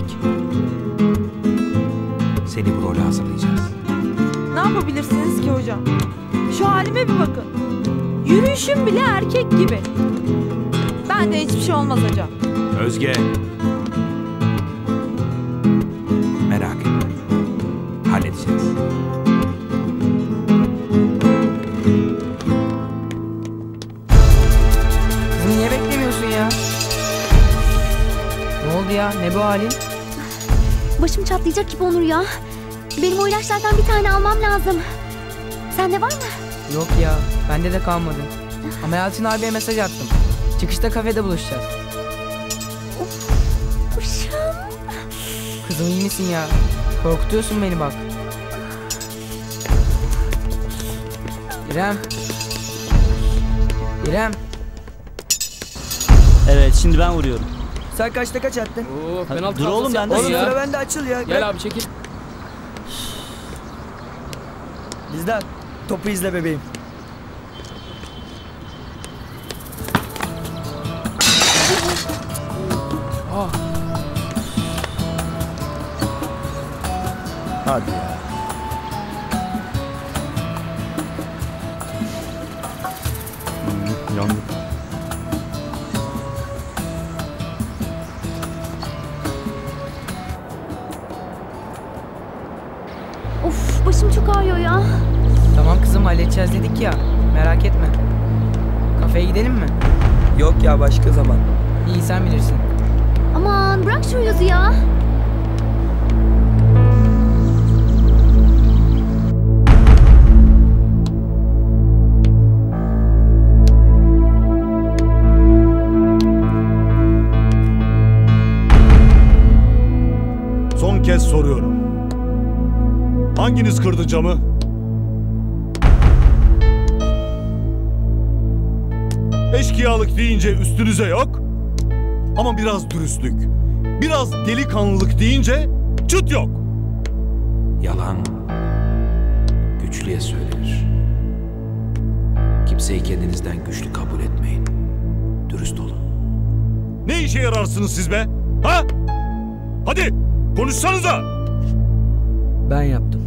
Seni bu role hazırlayacağız.
Ne yapabilirsiniz ki hocam? Şu halime bir bakın. Yürüyüşüm bile erkek gibi. Bende hiçbir şey olmaz hocam.
Özge. Merak etme. Halledeceğiz.
Kızım niye beklemiyorsun ya? Ne oldu ya? Ne bu halin?
Başım çatlayacak gibi Onur ya. Benim o ilaçlardan bir tane almam lazım. Sende var mı?
Yok ya, bende de kalmadı. Ama Yalçın abiye mesaj attım. Çıkışta kafede buluşacağız.
Of, başım.
Kızım iyi misin ya? Korkutuyorsun beni bak. İrem. İrem.
Evet, şimdi ben vuruyorum.
Sen kaçta kaç attın?
Oo, penaltı
dur oğlum, ben de
Oğlum
ya.
sıra bende, açıl ya.
Gel abi çekil.
Bizden topu izle bebeğim.
Aa.
Hadi ya. Hmm, yandım.
Of, başım çok ağrıyor ya.
Tamam kızım, halledeceğiz dedik ya. Merak etme. Kafeye gidelim mi?
Yok ya, başka zaman.
İyi, sen bilirsin.
Aman bırak şu yüzü ya.
Son kez soruyorum. Hanginiz kırdı camı? Eşkıyalık deyince üstünüze yok. Ama biraz dürüstlük, biraz delikanlılık deyince çıt yok.
Yalan güçlüye söylenir. Kimseyi kendinizden güçlü kabul etmeyin. Dürüst olun.
Ne işe yararsınız siz be? Ha? Hadi konuşsanıza.
Ben yaptım.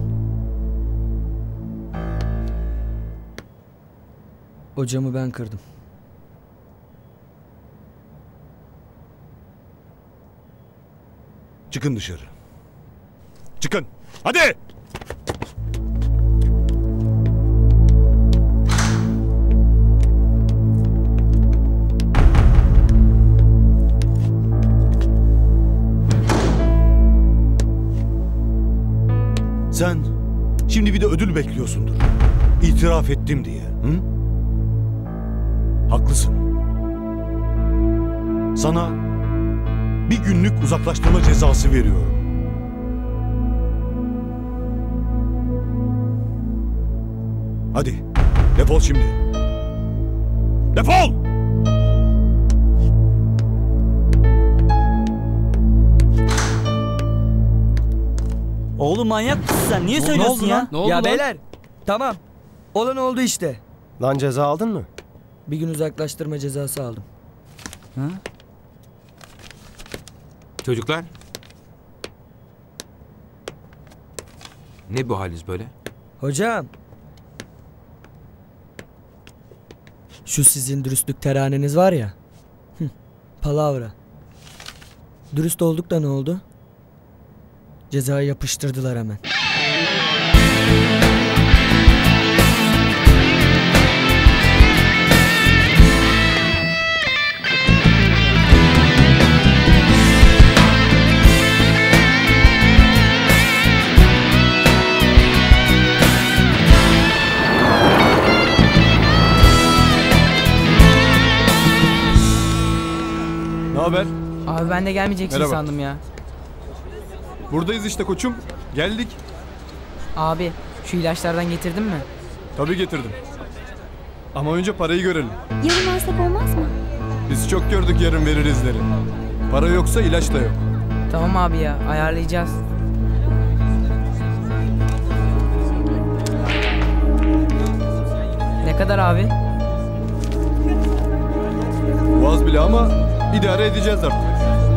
O camı ben kırdım.
Çıkın dışarı. Çıkın. Hadi. Sen şimdi bir de ödül bekliyorsundur. İtiraf ettim diye. Hı? Haklısın. Sana bir günlük uzaklaştırma cezası veriyorum. Hadi defol şimdi. Defol!
Oğlum manyak mısın sen? Niye
Ne
söylüyorsun
oldu
ya?
lan? Ya beyler, tamam. Olan oldu işte.
Lan ceza aldın mı?
Bir gün uzaklaştırma cezası aldım.
Ha?
Çocuklar. Ne bu haliniz böyle?
Hocam. Şu sizin dürüstlük teraneniz var ya. Hı, palavra. Dürüst olduk da ne oldu? Cezayı yapıştırdılar hemen.
Ne haber?
Abi ben de gelmeyeceksin
Merhaba.
sandım ya.
Buradayız işte koçum. Geldik.
Abi şu ilaçlardan getirdin mi?
Tabii getirdim. Ama önce parayı görelim.
Yarın versek olmaz mı?
Biz çok gördük yarın veririzleri. Para yoksa ilaç da yok.
Tamam abi ya ayarlayacağız. Ne kadar abi?
Boğaz bile ama idare edeceğiz artık.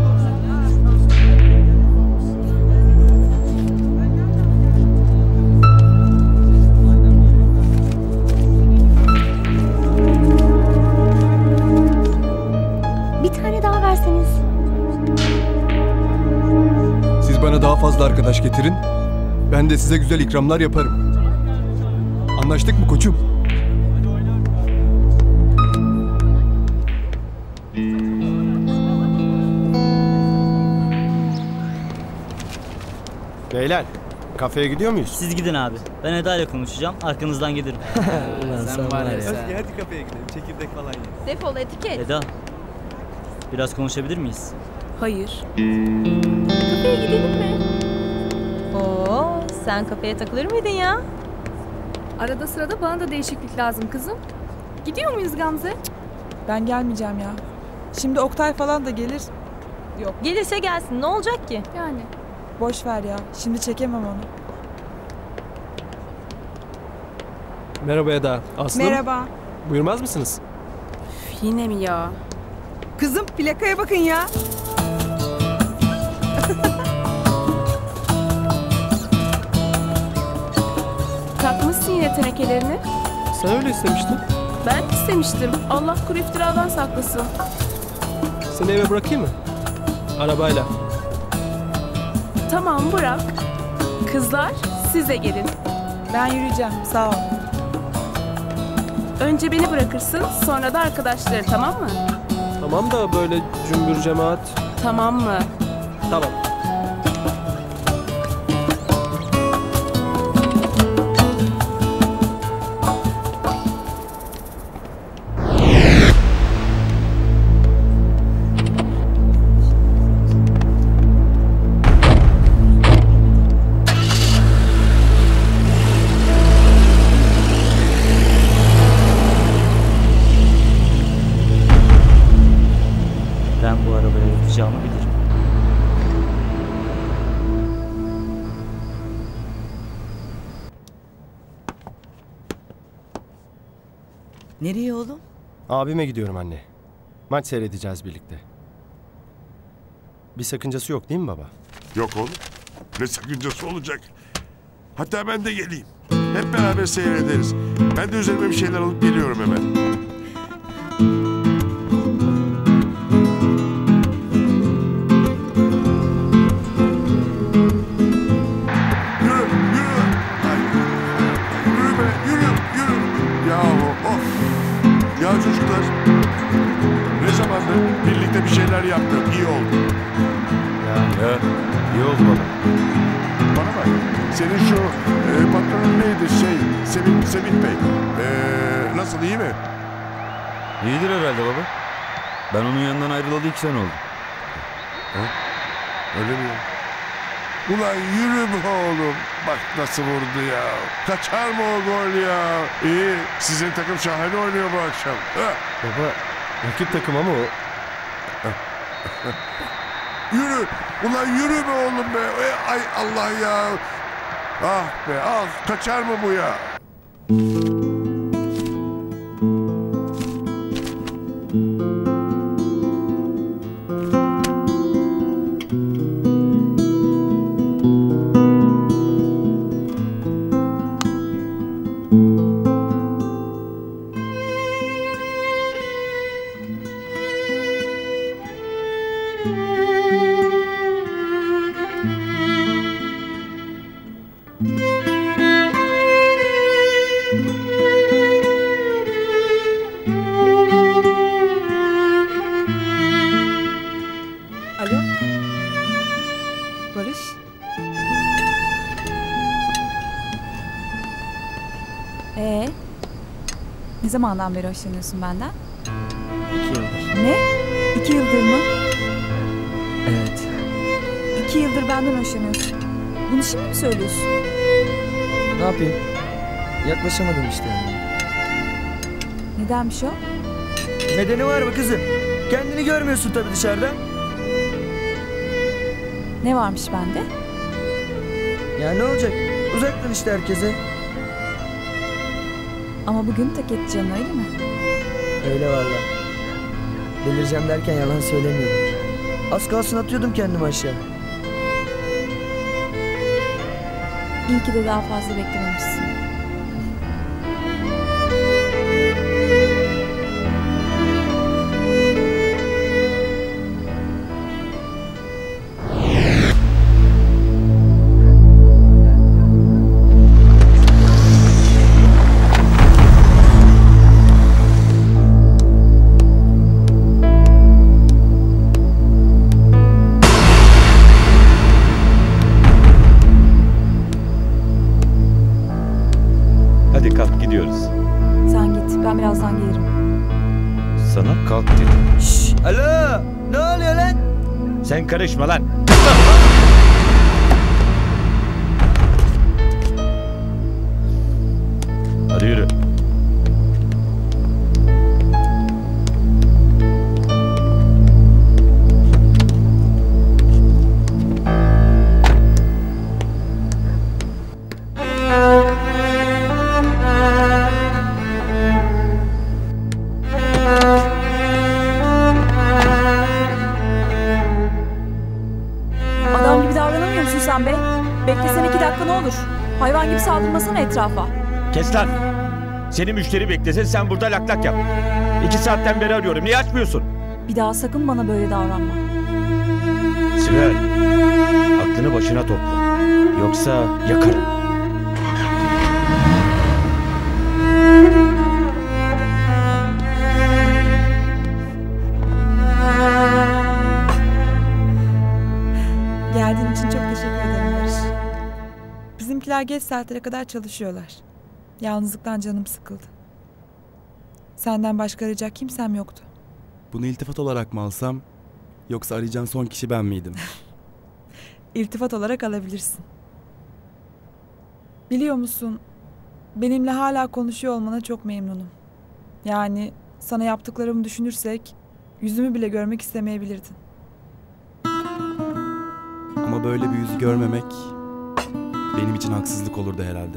Bir tane daha verseniz.
Siz bana daha fazla arkadaş getirin. Ben de size güzel ikramlar yaparım. Anlaştık mı koçum?
Beyler, kafeye gidiyor muyuz?
Siz gidin abi. Ben Eda ile konuşacağım. Arkanızdan gelirim.
Ulan sen var ya.
Özge hadi kafeye gidelim. Çekirdek falan ye.
Defol etiket.
Eda, biraz konuşabilir miyiz?
Hayır. Kafeye gidelim mi? Oo, sen kafeye takılır mıydın ya?
Arada sırada bana da değişiklik lazım kızım. Gidiyor muyuz Gamze?
Ben gelmeyeceğim ya. Şimdi Oktay falan da gelir. Yok.
Gelirse gelsin. Ne olacak ki?
Yani.
Boş ver ya. Şimdi çekemem onu.
Merhaba Eda. Aslı.
Merhaba.
Buyurmaz mısınız?
Yine mi ya?
Kızım plakaya bakın ya.
Takmışsın yine tenekelerini.
Sen öyle istemiştin.
Ben istemiştim. Allah kuru iftiradan saklasın.
Seni eve bırakayım mı? Arabayla.
Tamam bırak. Kızlar siz de gelin.
Ben yürüyeceğim. Sağ ol.
Önce beni bırakırsın sonra da arkadaşları, tamam mı?
Tamam da böyle cümbür cemaat.
Tamam mı?
Tamam.
yapacağımı bilirim.
Nereye oğlum?
Abime gidiyorum anne. Maç seyredeceğiz birlikte. Bir sakıncası yok değil mi baba?
Yok oğlum. Ne sakıncası olacak? Hatta ben de geleyim. Hep beraber seyrederiz. Ben de üzerime bir şeyler alıp geliyorum hemen. Yürü, yürü. Ay, yürü be, yürü, yürü. Yahu, of. Ya çocuklar, ne zamandır birlikte bir şeyler yaptık, iyi oldu.
Ya,
ya iyi oldu baba. Bana bak, senin şu e, patronun neydi şey, Semih, Semih Bey. E, nasıl, iyi mi?
İyidir herhalde baba. Ben onun yanından ayrılalı iki sene oldu.
Ha? Öyle mi ya? Ulan yürü be oğlum. Bak nasıl vurdu ya. Kaçar mı o gol ya? İyi, sizin takım şahane oynuyor bu akşam. Ha?
Baba, rakip takım ama o.
Yürü. Ulan yürü be oğlum be. Ay Allah ya. Ah be, al. Kaçar mı bu ya?
Alo? Barış? Ee, ne zamandan beri hoşlanıyorsun benden?
İki yıldır.
Ne? İki yıldır mı?
Evet.
İki yıldır benden hoşlanıyorsun. Bunu şimdi mi söylüyorsun?
Ne yapayım? Yaklaşamadım işte yani.
Nedenmiş o?
Nedeni var mı kızım? Kendini görmüyorsun tabii dışarıda.
Ne varmış bende?
Ya ne olacak? Uzaktan işte herkese.
Ama bugün tak edeceğim, öyle mi?
Öyle valla. Delireceğim derken yalan söylemiyorum. Az kalsın atıyordum kendimi aşağı.
İyi ki de daha fazla beklememişsin.
Hadi kalk gidiyoruz.
Sen git, ben birazdan gelirim.
Sana kalk dedim.
Şşş, alo, ne oluyor lan?
Sen karışma lan. Hadi yürü.
Adam gibi davranamıyor musun sen be? Beklesen iki dakika ne olur? Hayvan gibi saldırmasana etrafa.
Kes lan. Seni müşteri beklesin, sen burada lak lak yap. İki saatten beri arıyorum. Niye açmıyorsun?
Bir daha sakın bana böyle davranma.
Sibel, aklını başına topla. Yoksa yakarım.
Geldiğin için çok teşekkür ederim Barış. Bizimkiler geç saatlere kadar çalışıyorlar. Yalnızlıktan canım sıkıldı. Senden başka arayacak kimsem yoktu.
Bunu iltifat olarak mı alsam, yoksa arayacağın son kişi ben miydim?
İltifat olarak alabilirsin. Biliyor musun, benimle hala konuşuyor olmana çok memnunum. Yani sana yaptıklarımı düşünürsek yüzümü bile görmek istemeyebilirdin.
Ama böyle bir yüzü görmemek benim için haksızlık olurdu herhalde.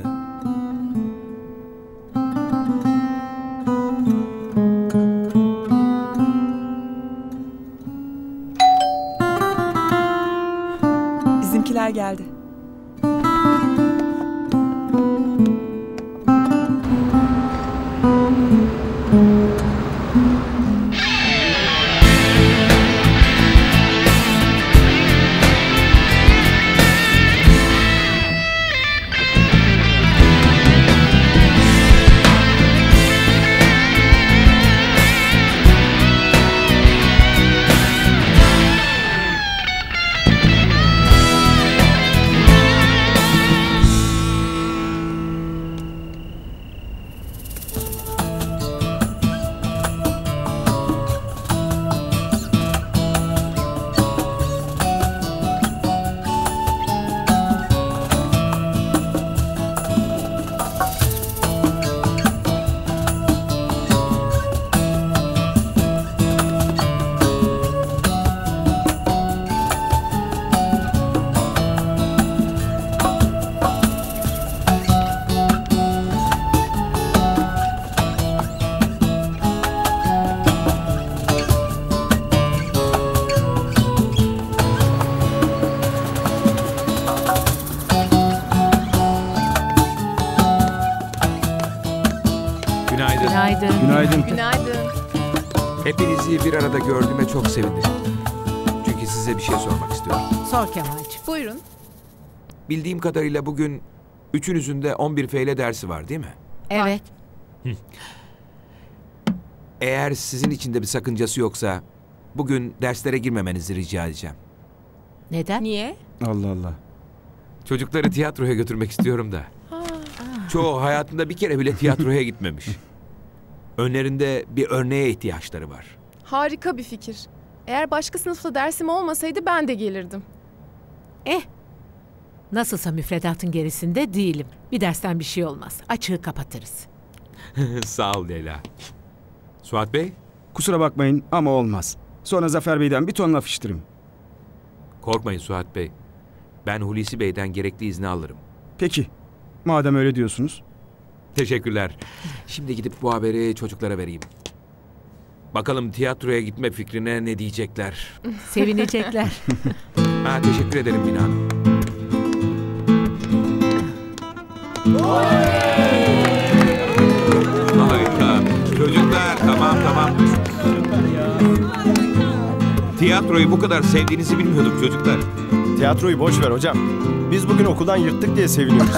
Bizimkiler geldi.
Günaydın.
Günaydın.
Günaydın.
Hepinizi bir arada gördüğüme çok sevindim. Çünkü size bir şey sormak istiyorum.
Sor Kemal'cim.
Buyurun.
Bildiğim kadarıyla bugün üçünüzün de on bir F L dersi var değil mi?
Evet.
Eğer sizin için de bir sakıncası yoksa bugün derslere girmemenizi rica edeceğim.
Neden?
Niye?
Allah Allah.
Çocukları tiyatroya götürmek istiyorum da. Çoğu hayatında bir kere bile tiyatroya gitmemiş. Önlerinde bir örneğe ihtiyaçları var.
Harika bir fikir. Eğer başka sınıfta dersim olmasaydı ben de gelirdim.
Eh. Nasılsa müfredatın gerisinde değilim. Bir dersten bir şey olmaz. Açığı kapatırız.
Sağ ol Leyla. Suat Bey?
Kusura bakmayın ama olmaz. Sonra Zafer Bey'den bir ton laf işitirim.
Korkmayın Suat Bey. Ben Hulusi Bey'den gerekli izni alırım.
Peki. Madem öyle diyorsunuz.
Teşekkürler. Şimdi gidip bu haberi çocuklara vereyim. Bakalım tiyatroya gitme fikrine ne diyecekler.
Sevinecekler.
Ha, teşekkür ederim Mina Hanım. Harika. Çocuklar tamam tamam. Tiyatroyu bu kadar sevdiğinizi bilmiyordum çocuklar.
Tiyatroyu boş ver hocam. Biz bugün okuldan yırttık diye seviniyoruz.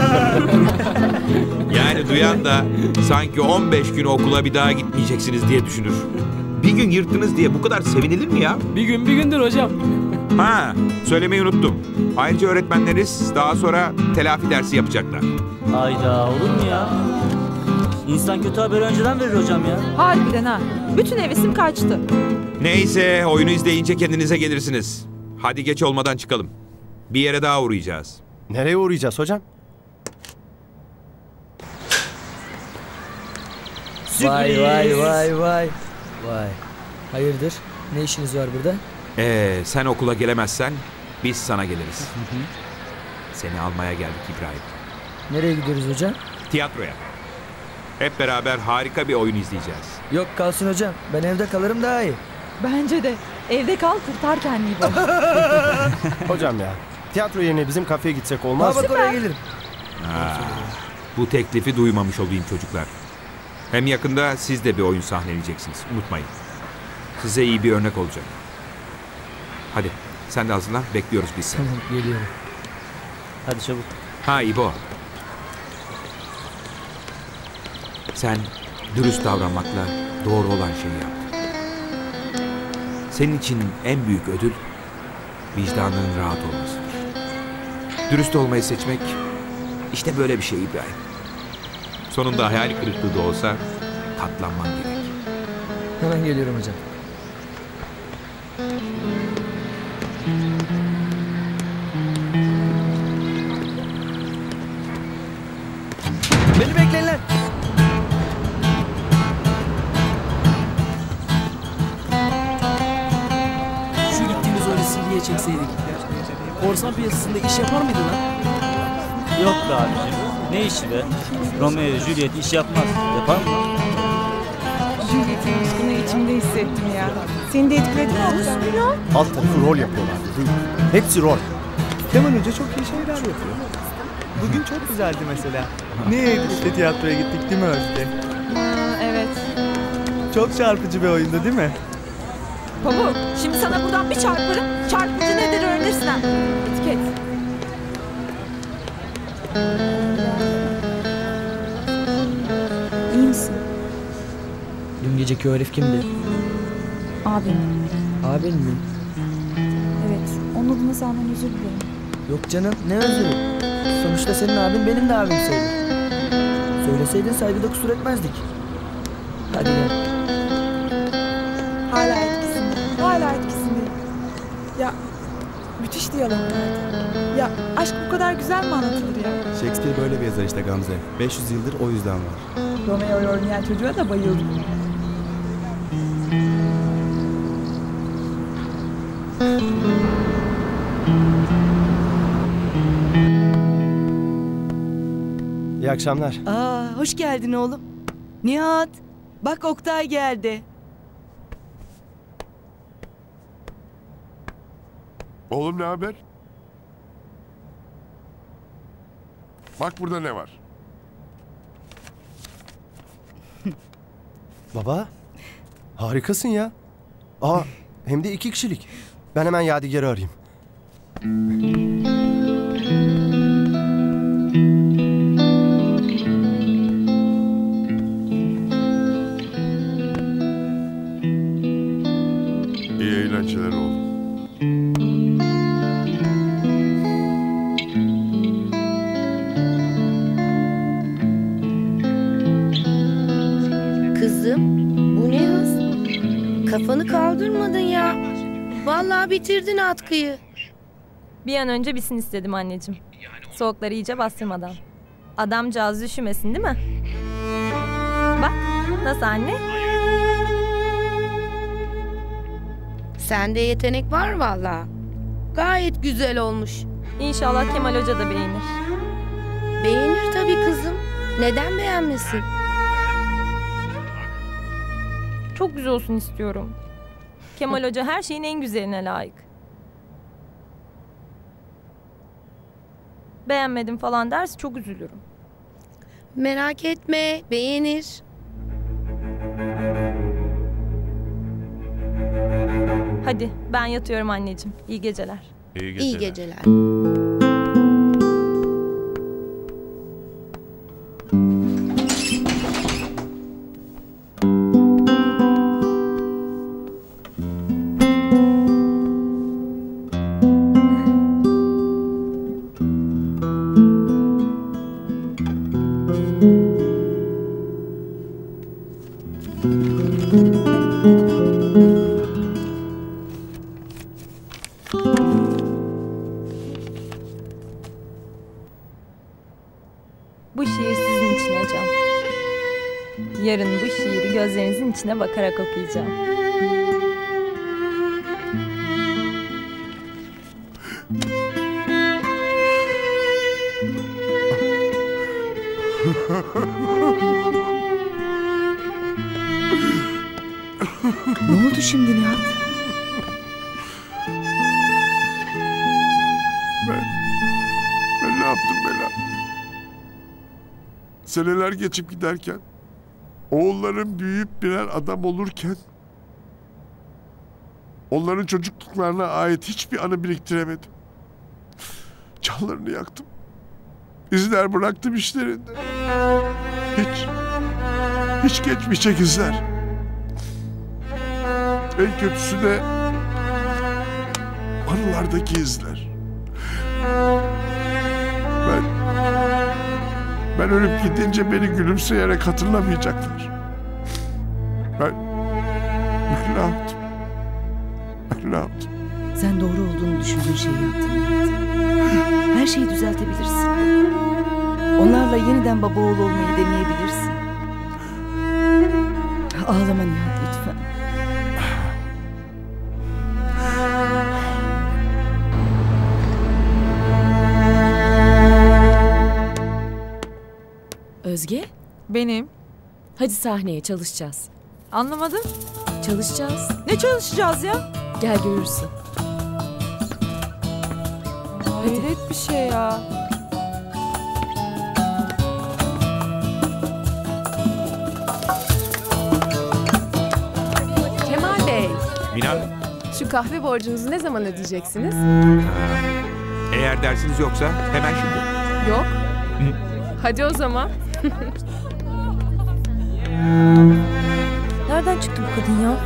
Yani duyan da sanki on beş gün okula bir daha gitmeyeceksiniz diye düşünür. Bir gün yırttınız diye bu kadar sevinilir mi ya?
Bir gün bir gündür hocam.
Ha, söylemeyi unuttum. Ayrıca öğretmenleriniz daha sonra telafi dersi yapacaklar.
Hayda, olur mu ya? İnsan kötü haberi önceden verir hocam ya.
Harbiden ha. Bütün hevesim kaçtı.
Neyse, oyunu izleyince kendinize gelirsiniz. Hadi geç olmadan çıkalım. Bir yere daha uğrayacağız.
Nereye uğrayacağız hocam?
Vay vay vay vay. Vay. Hayırdır? Ne işiniz var burada?
Ee, sen okula gelemezsen biz sana geliriz. Seni almaya geldik İbrahim.
Nereye gidiyoruz hocam?
Tiyatroya. Hep beraber harika bir oyun izleyeceğiz.
Yok kalsın hocam. Ben evde kalırım daha iyi.
Bence de. Evde kal, kurtar kendini bak.
Hocam ya. Tiyatro yerine bizim kafeye gitsek olmaz mı?
Bak oraya gelirim.
Ha, bu teklifi duymamış olayım çocuklar. Hem yakında siz de bir oyun sahneleyeceksiniz. Unutmayın. Size iyi bir örnek olacak. Hadi sen de hazırlan. Bekliyoruz biz seni.
Tamam geliyorum.
Hadi çabuk.
Ha İbo. Sen dürüst davranmakla doğru olan şeyi yaptın. Senin için en büyük ödül vicdanının rahat olmasıdır. Dürüst olmayı seçmek işte böyle bir şey İbrahim. Sonunda hayal kırıklığı da olsa katlanman gerek.
Hemen geliyorum hocam.
Beni bekleyin lan.
Şu gittiğimiz o resimliğe çekseydik.
korsan piyasasında iş yapar mıydı lan? Yok be abicim. Ne işi be? Romeo ile Juliet iş yapmaz. Yapar mı?
Juliet'in aşkını içimde hissettim ya. Seni de etkiledi mi Oktay?
Alt tarafı rol yapıyorlar. Hepsi rol.
Kemal Hoca çok iyi şeyler yapıyor. Bugün çok güzeldi mesela. Ne işte tiyatroya gittik değil mi Özge?
Evet.
Çok çarpıcı bir oyundu değil mi?
Pamuk, şimdi sana buradan bir çarparım. Çarpıcı nedir öğrenirsin ha. Etiket.
İyi misin?
Dün geceki o herif kimdi?
Abim.
Abin mi?
Evet. Onun adına senden özür dilerim.
Yok canım, ne özürü? Sonuçta senin abin benim de abim sayılır. Söyleseydin saygıda kusur etmezdik. Hadi gel.
Hala etkisinde. Hala etkisinde. Ya müthiş diyalog vardı. Ya aşk bu kadar güzel mi anlatılır ya?
Shakespeare böyle bir yazar işte Gamze. beş yüz yıldır o yüzden var.
Romeo'yu oynayan çocuğa da bayıldım.
İyi akşamlar.
Aa, hoş geldin oğlum. Nihat, bak Oktay geldi.
Oğlum ne haber? Bak burada ne var?
Baba, harikasın ya. Aa, hem de iki kişilik. Ben hemen Yadigar'ı arayayım.
İyi eğlenceler oğlum.
Kızım, bu ne hız? Kafanı kaldırmadın ya. Vallahi bitirdin atkıyı.
Bir an önce bitsin istedim anneciğim. Soğukları iyice bastırmadan. Adamcağız üşümesin değil mi? Bak, nasıl anne?
Sende yetenek var vallahi. Gayet güzel olmuş.
İnşallah Kemal Hoca da beğenir.
Beğenir tabii kızım. Neden beğenmesin?
Çok güzel olsun istiyorum. Kemal Hoca her şeyin en güzeline layık. Beğenmedim falan derse çok üzülürüm.
Merak etme, beğenir.
Hadi ben yatıyorum anneciğim. İyi geceler.
İyi
geceler. İyi geceler.
Bu şiir sizin için hocam. Yarın bu şiiri gözlerinizin içine bakarak okuyacağım.
Ne oldu şimdi Nihat?
Ben, ben ne yaptım Bela? Seneler geçip giderken, oğullarım büyüyüp birer adam olurken, onların çocukluklarına ait hiçbir anı biriktiremedim. Canlarını yaktım. İzler bıraktım işlerinde. Hiç, hiç geçmeyecek izler. En kötüsü de anılardaki izler. Ben, ben ölüp gidince beni gülümseyerek hatırlamayacaklar. Ben, ben ne yaptım? Ben ne yaptım?
Sen doğru olduğunu düşündüğün şeyi yaptın Nihat. Her şeyi düzeltebilirsin. Onlarla yeniden baba oğlu olmayı deneyebilirsin. Ağlama Nihat lütfen.
Özge,
Benim.
hadi sahneye çalışacağız.
Anlamadım.
Çalışacağız.
Ne çalışacağız ya?
Gel görürsün.
Hayret bir şey ya.
Kemal Bey,
Mina,
şu kahve borcunuzu ne zaman ödeyeceksiniz?
eğer dersiniz yoksa hemen şimdi.
Yok. Hadi o zaman.
Nereden çıktı bu kadın ya?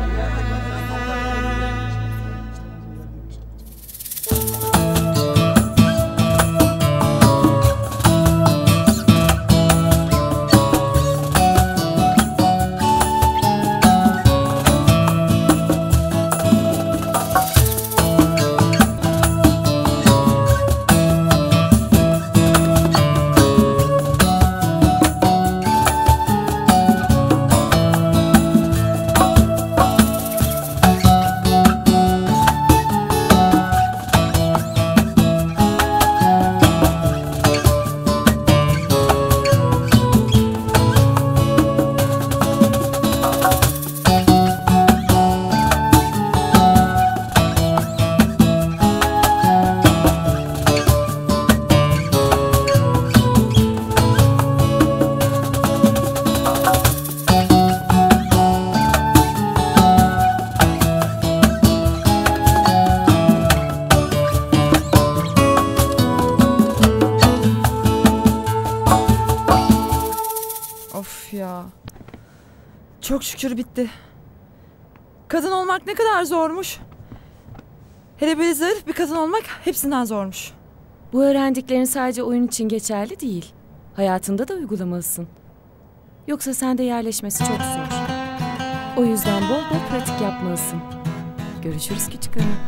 Of ya. Çok şükür bitti. Kadın olmak ne kadar zormuş. Hele böyle zarif bir kadın olmak hepsinden zormuş.
Bu öğrendiklerin sadece oyun için geçerli değil. Hayatında da uygulamalısın. Yoksa sende yerleşmesi çok zor. O yüzden bol bol pratik yapmalısın. Görüşürüz küçük hanım.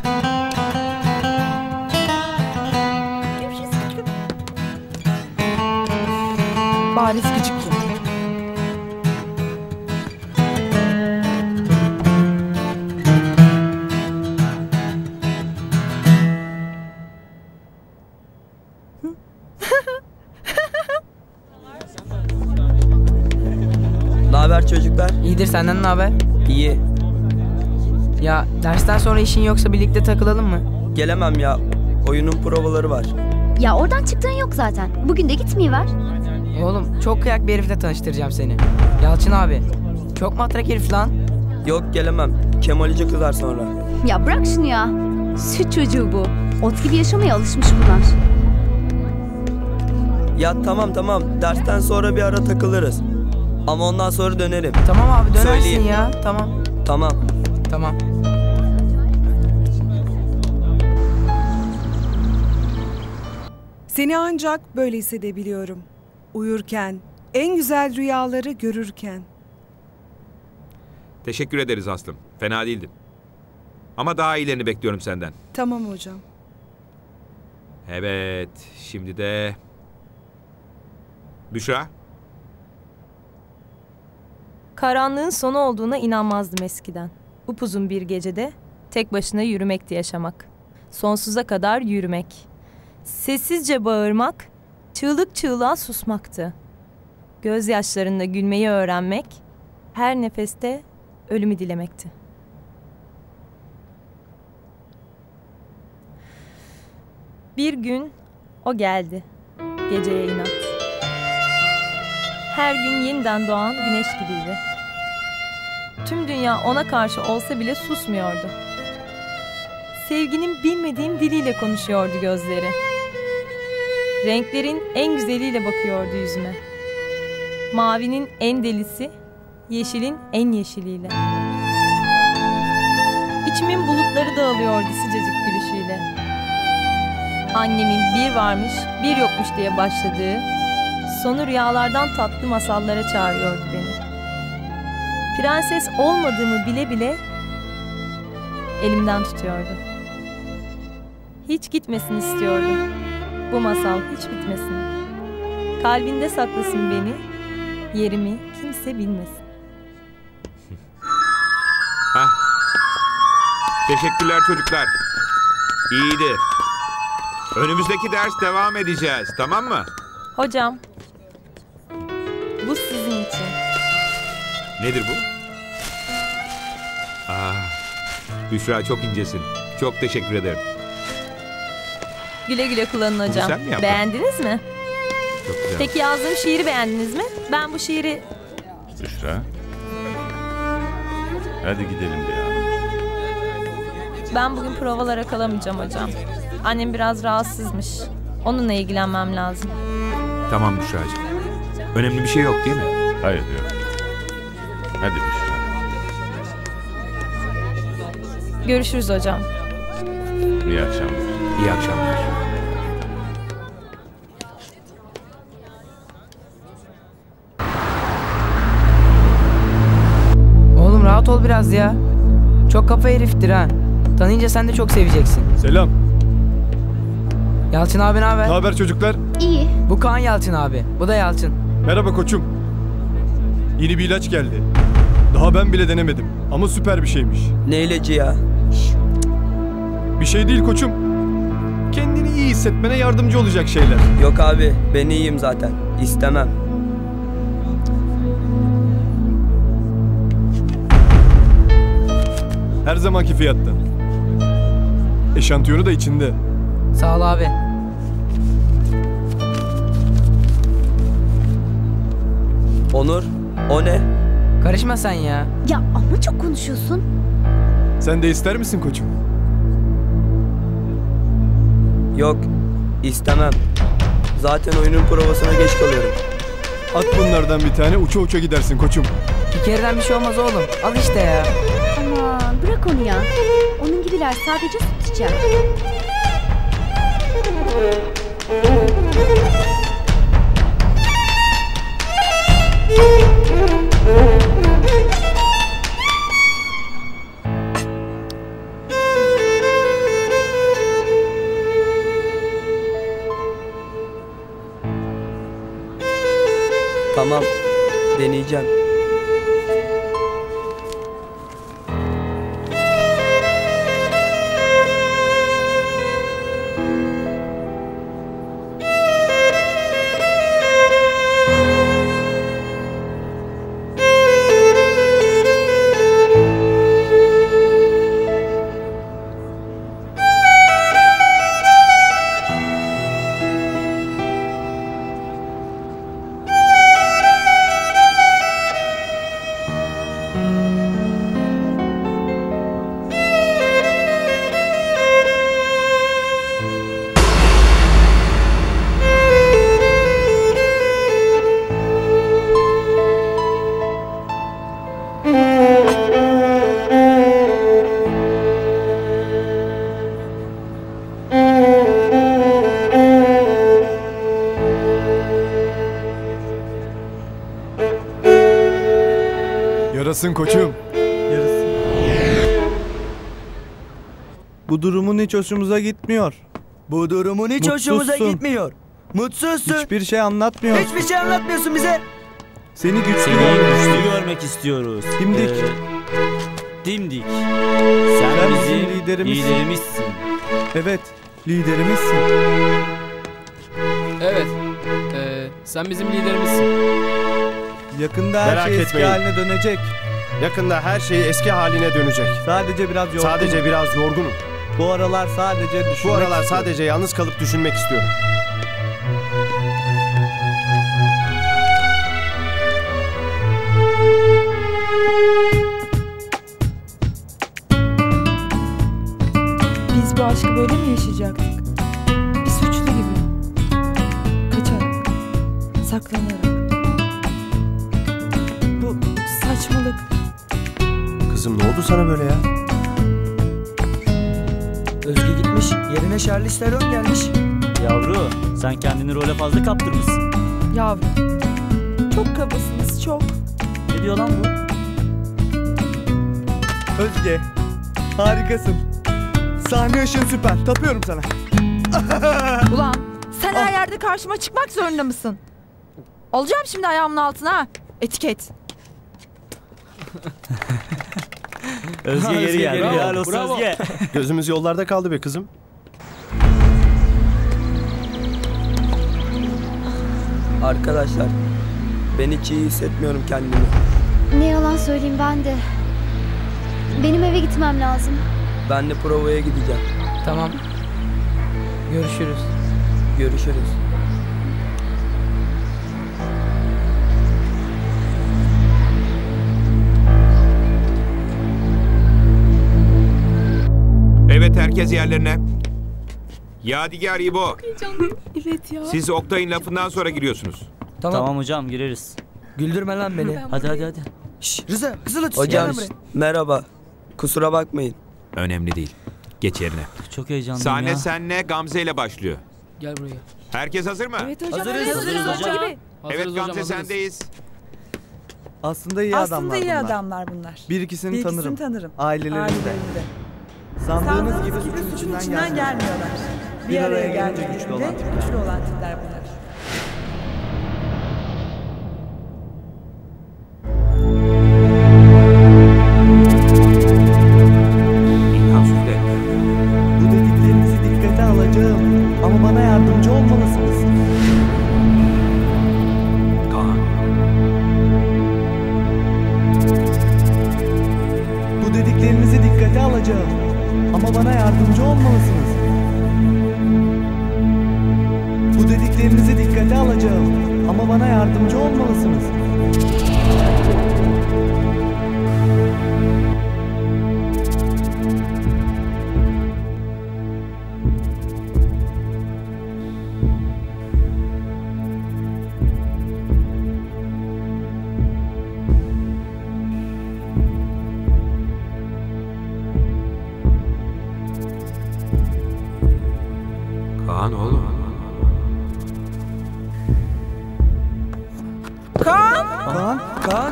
Görüşürüz küçük hanım. Bariz küçük hanım.
Naber çocuklar?
İyidir, senden ne haber?
İyi.
Ya dersten sonra işin yoksa birlikte takılalım mı?
Gelemem ya. Oyunun provaları var.
Ya oradan çıktığın yok zaten. Bugün de gitmeyiver.
Oğlum çok kıyak bir herifle tanıştıracağım seni. Yalçın abi. Çok matrak herif lan.
Yok gelemem. Kemal Hoca kızar sonra.
Ya bırak şunu ya. Süt çocuğu bu. Ot gibi yaşamaya alışmış bunlar.
Ya tamam tamam. Dersten sonra bir ara takılırız. Ama ondan sonra dönerim.
Tamam abi dönersin
Söyleyeyim.
ya. Tamam.
Tamam.
Tamam.
Seni ancak böyle hissedebiliyorum. Uyurken, en güzel rüyaları görürken.
Teşekkür ederiz Aslım. Fena değildin. Ama daha iyilerini bekliyorum senden.
Tamam hocam.
Evet, şimdi de... Büşra?
Karanlığın sonu olduğuna inanmazdım eskiden. Upuzun bir gecede tek başına yürümekti yaşamak. Sonsuza kadar yürümek. Sessizce bağırmak, çığlık çığlığa susmaktı. Gözyaşlarında gülmeyi öğrenmek, her nefeste ölümü dilemekti. Bir gün o geldi, geceye inat. Her gün yeniden doğan güneş gibiydi. Tüm dünya ona karşı olsa bile susmuyordu. Sevginin bilmediğim diliyle konuşuyordu gözleri. Renklerin en güzeliyle bakıyordu yüzüme. Mavinin en delisi, yeşilin en yeşiliyle. İçimin bulutları dağılıyordu sıcacık gülüşüyle. Annemin bir varmış, bir yokmuş diye başladığı, sonu rüyalardan tatlı masallara çağırıyordu beni. Prenses olmadığımı bile bile elimden tutuyordu. Hiç gitmesin istiyordum. Bu masal hiç bitmesin. Kalbinde saklasın beni, yerimi kimse bilmesin.
Hah. Teşekkürler çocuklar. İyiydi. Önümüzdeki ders devam edeceğiz, tamam mı?
Hocam.
Nedir bu? Aa, Büşra çok incesin. Çok teşekkür ederim.
Güle güle kullanın hocam.
sen mi yaptın?
Beğendiniz mi?
Çok güzel.
Peki yazdığım şiiri beğendiniz mi? Ben bu şiiri...
Büşra. Hadi gidelim bir an.
Ben bugün provalara kalamayacağım hocam. Annem biraz rahatsızmış. Onunla ilgilenmem lazım.
Tamam Büşra'cığım. Önemli bir şey yok değil mi?
Hayır yok. Hadi Büşra.
Görüşürüz hocam.
İyi akşamlar.
İyi akşamlar.
Oğlum rahat ol biraz ya. Çok kafa heriftir ha. Tanıyınca sen de çok seveceksin.
Selam.
Yalçın abi ne haber?
Ne haber çocuklar?
İyi.
Bu Kaan Yalçın abi. Bu da Yalçın.
Merhaba koçum. Yeni bir ilaç geldi. Daha ben bile denemedim ama süper bir şeymiş.
Ne ilacı ya?
Bir şey değil koçum. Kendini iyi hissetmene yardımcı olacak şeyler.
Yok abi ben iyiyim zaten. İstemem.
Her zamanki fiyattan. Eşantiyonu da içinde.
Sağ ol abi.
Onur, o ne?
Karışma sen ya.
Ya ama çok konuşuyorsun.
Sen de ister misin koçum?
Yok, istemem. Zaten oyunun provasına geç kalıyorum.
At bunlardan bir tane uça uça gidersin koçum.
Bir kereden bir şey olmaz oğlum. Al işte ya.
Aman bırak onu ya. Onun gibiler sadece süt içer.
Tamam, deneyeceğim.
Yarasın koçum.
Yarasın. Bu durumun hiç hoşumuza gitmiyor.
Bu durumun hiç hoşumuza gitmiyor. Mutsuzsun.
Hiçbir şey anlatmıyor.
Hiçbir şey anlatmıyorsun bize.
Seni güçlü
Seni
görmek
güçlü görmek istiyoruz.
Dimdik.
Ee, dimdik. Sen,
Sen
bizim
bizim liderimizsin.
liderimizsin.
Evet, liderimizsin.
Evet, ee, sen bizim liderimizsin.
Yakında her
Merak
şey eski
etmeyin.
haline dönecek.
Yakında her şey eski haline dönecek.
Sadece biraz yorgunum.
Sadece biraz yorgunum.
Bu aralar sadece düşünmek
Bu aralar
istiyorum.
sadece yalnız kalıp düşünmek istiyorum.
Biz bu aşkı böyle mi yaşayacaktık? Bir suçlu gibi. Kaçarak. Saklanarak. Bu saçmalık.
Kızım ne oldu sana böyle ya?
Özge gitmiş. Yerine Charlize Theron gelmiş.
Yavru, sen kendini role fazla kaptırmışsın.
Yavrum. Çok kabasınız çok.
Ne diyor lan bu?
Özge, harikasın. Sahne ışın süper. Tapıyorum sana.
Ulan sen her yerde karşıma çıkmak zorunda mısın? Alacağım şimdi ayağımın altına ha. Etiket.
Özge geri geldi.
Bravo,
Helal olsun
bravo.
Özge.
Gözümüz yollarda kaldı be kızım.
Arkadaşlar, ben hiç iyi hissetmiyorum kendimi.
Ne yalan söyleyeyim ben de. Benim eve gitmem lazım.
Ben de provaya gideceğim.
Tamam. Görüşürüz.
Görüşürüz.
Evet, herkes yerlerine. Yadigar, İbo.
Evet ya.
Siz Oktay'ın lafından sonra giriyorsunuz.
Tamam.
Tamam hocam gireriz.
Güldürme lan beni.
Hadi hadi hadi.
Şşş Rıza kızıl ötesi
Hocam
gel lan buraya.
merhaba. Kusura bakmayın.
Önemli değil. Geç yerine.
Çok heyecanlıyım
Sahne
ya.
senle, Gamze ile başlıyor.
Gel buraya.
Herkes hazır mı?
Evet hocam.
Hazırız,
evet,
hazırız
hazırız
hocam.
gibi.
Evet
Hazırız hocam,
Gamze,
hazırız.
sendeyiz.
Aslında iyi
Aslında
adamlar
iyi
bunlar.
adamlar bunlar.
Bir ikisini
Bir
tanırım.
ikisini tanırım.
Ailelerinde.
Ailelerinde.
Sandığınız gibi
Sandığınız
suçun içinden,
içinden
gelmiyorlar.
gelmiyorlar.
Bir araya gelince
geldiğinde
güçlü olan tipler.
güçlü olan tipler bunlar.
İlham Süfle.
Bu dediklerinizi dikkate alacağım. Ama bana yardımcı olmalısınız.
Kaan.
Bu dediklerinizi dikkate alacağım. Ama bana yardımcı olmalısınız. Bu dediklerinizi dikkate alacağım. Ama bana yardımcı olmalısınız.
Kaan oğlum.
Kaan!
Kaan, Kaan.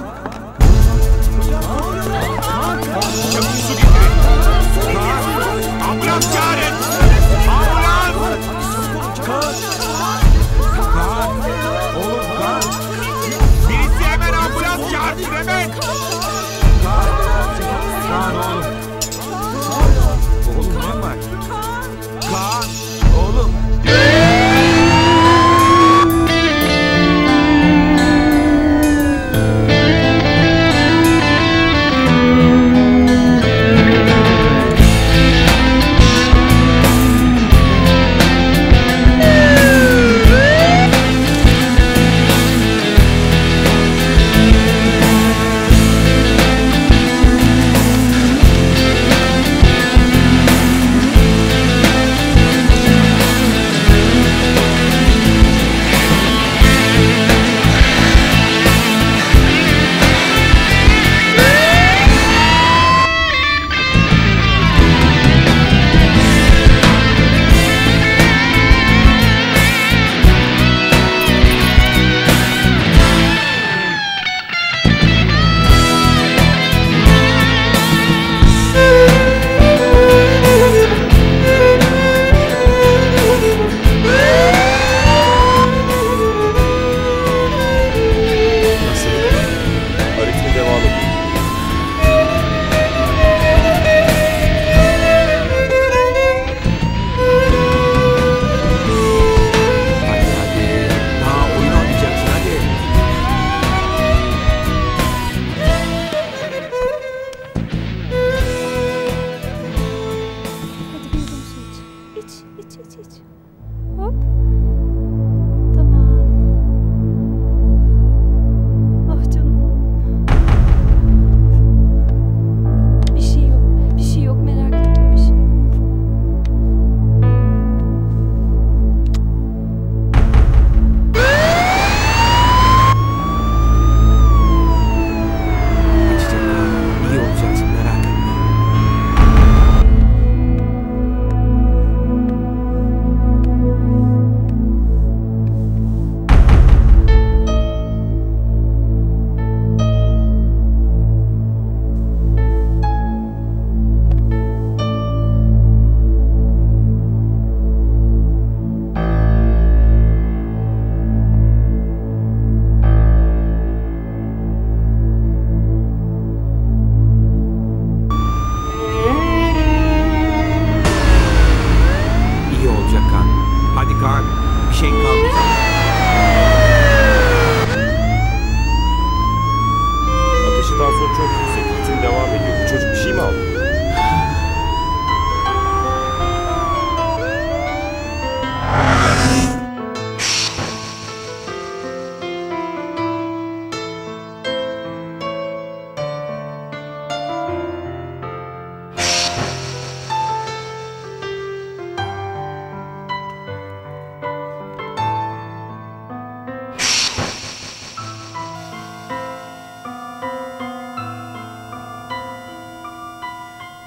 Çabuk su getirin. Kaan. Ambulans çağırın. Ambulans. Kaan. Kaan. Oğlum Kaan. Birisi hemen ambulans çağırsın hemen. Kaan. Kaan oğlum. Oğlum ne var? Kaan. Oğlum.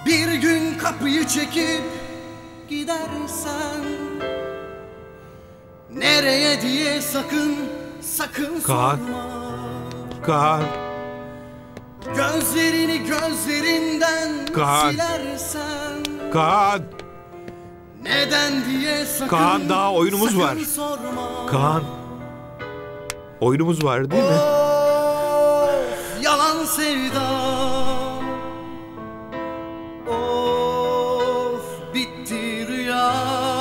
Bir gün kapıyı çekip gidersen, nereye diye sakın sakın
Kaan.
sorma.
Kaan.
Gözlerini gözlerinden
Kaan.
silersen,
Kaan.
neden diye sakın
Kaan, daha oyunumuz
sakın
var.
sorma.
Kaan. Oyunumuz var değil mi?
Of, yalan sevda. Of, bitti rüya.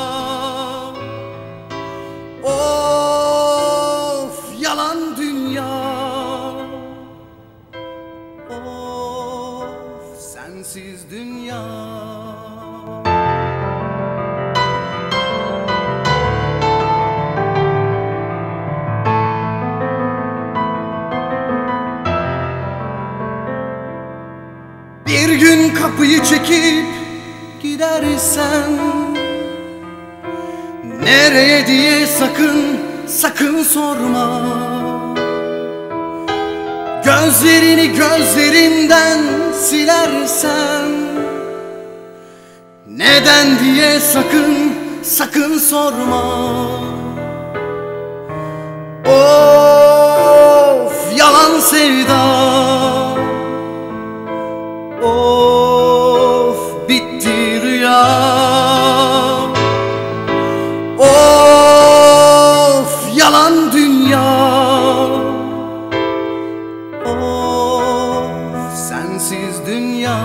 Of, yalan dünya. Of, sensiz dünya. Bir gün kapıyı çekip gidersen, nereye diye sakın sakın sorma. Gözlerini gözlerinden silersen, neden diye sakın sakın sorma. Of, yalan sevda. Of, bitti rüya. Of, yalan dünya. Of, sensiz dünya.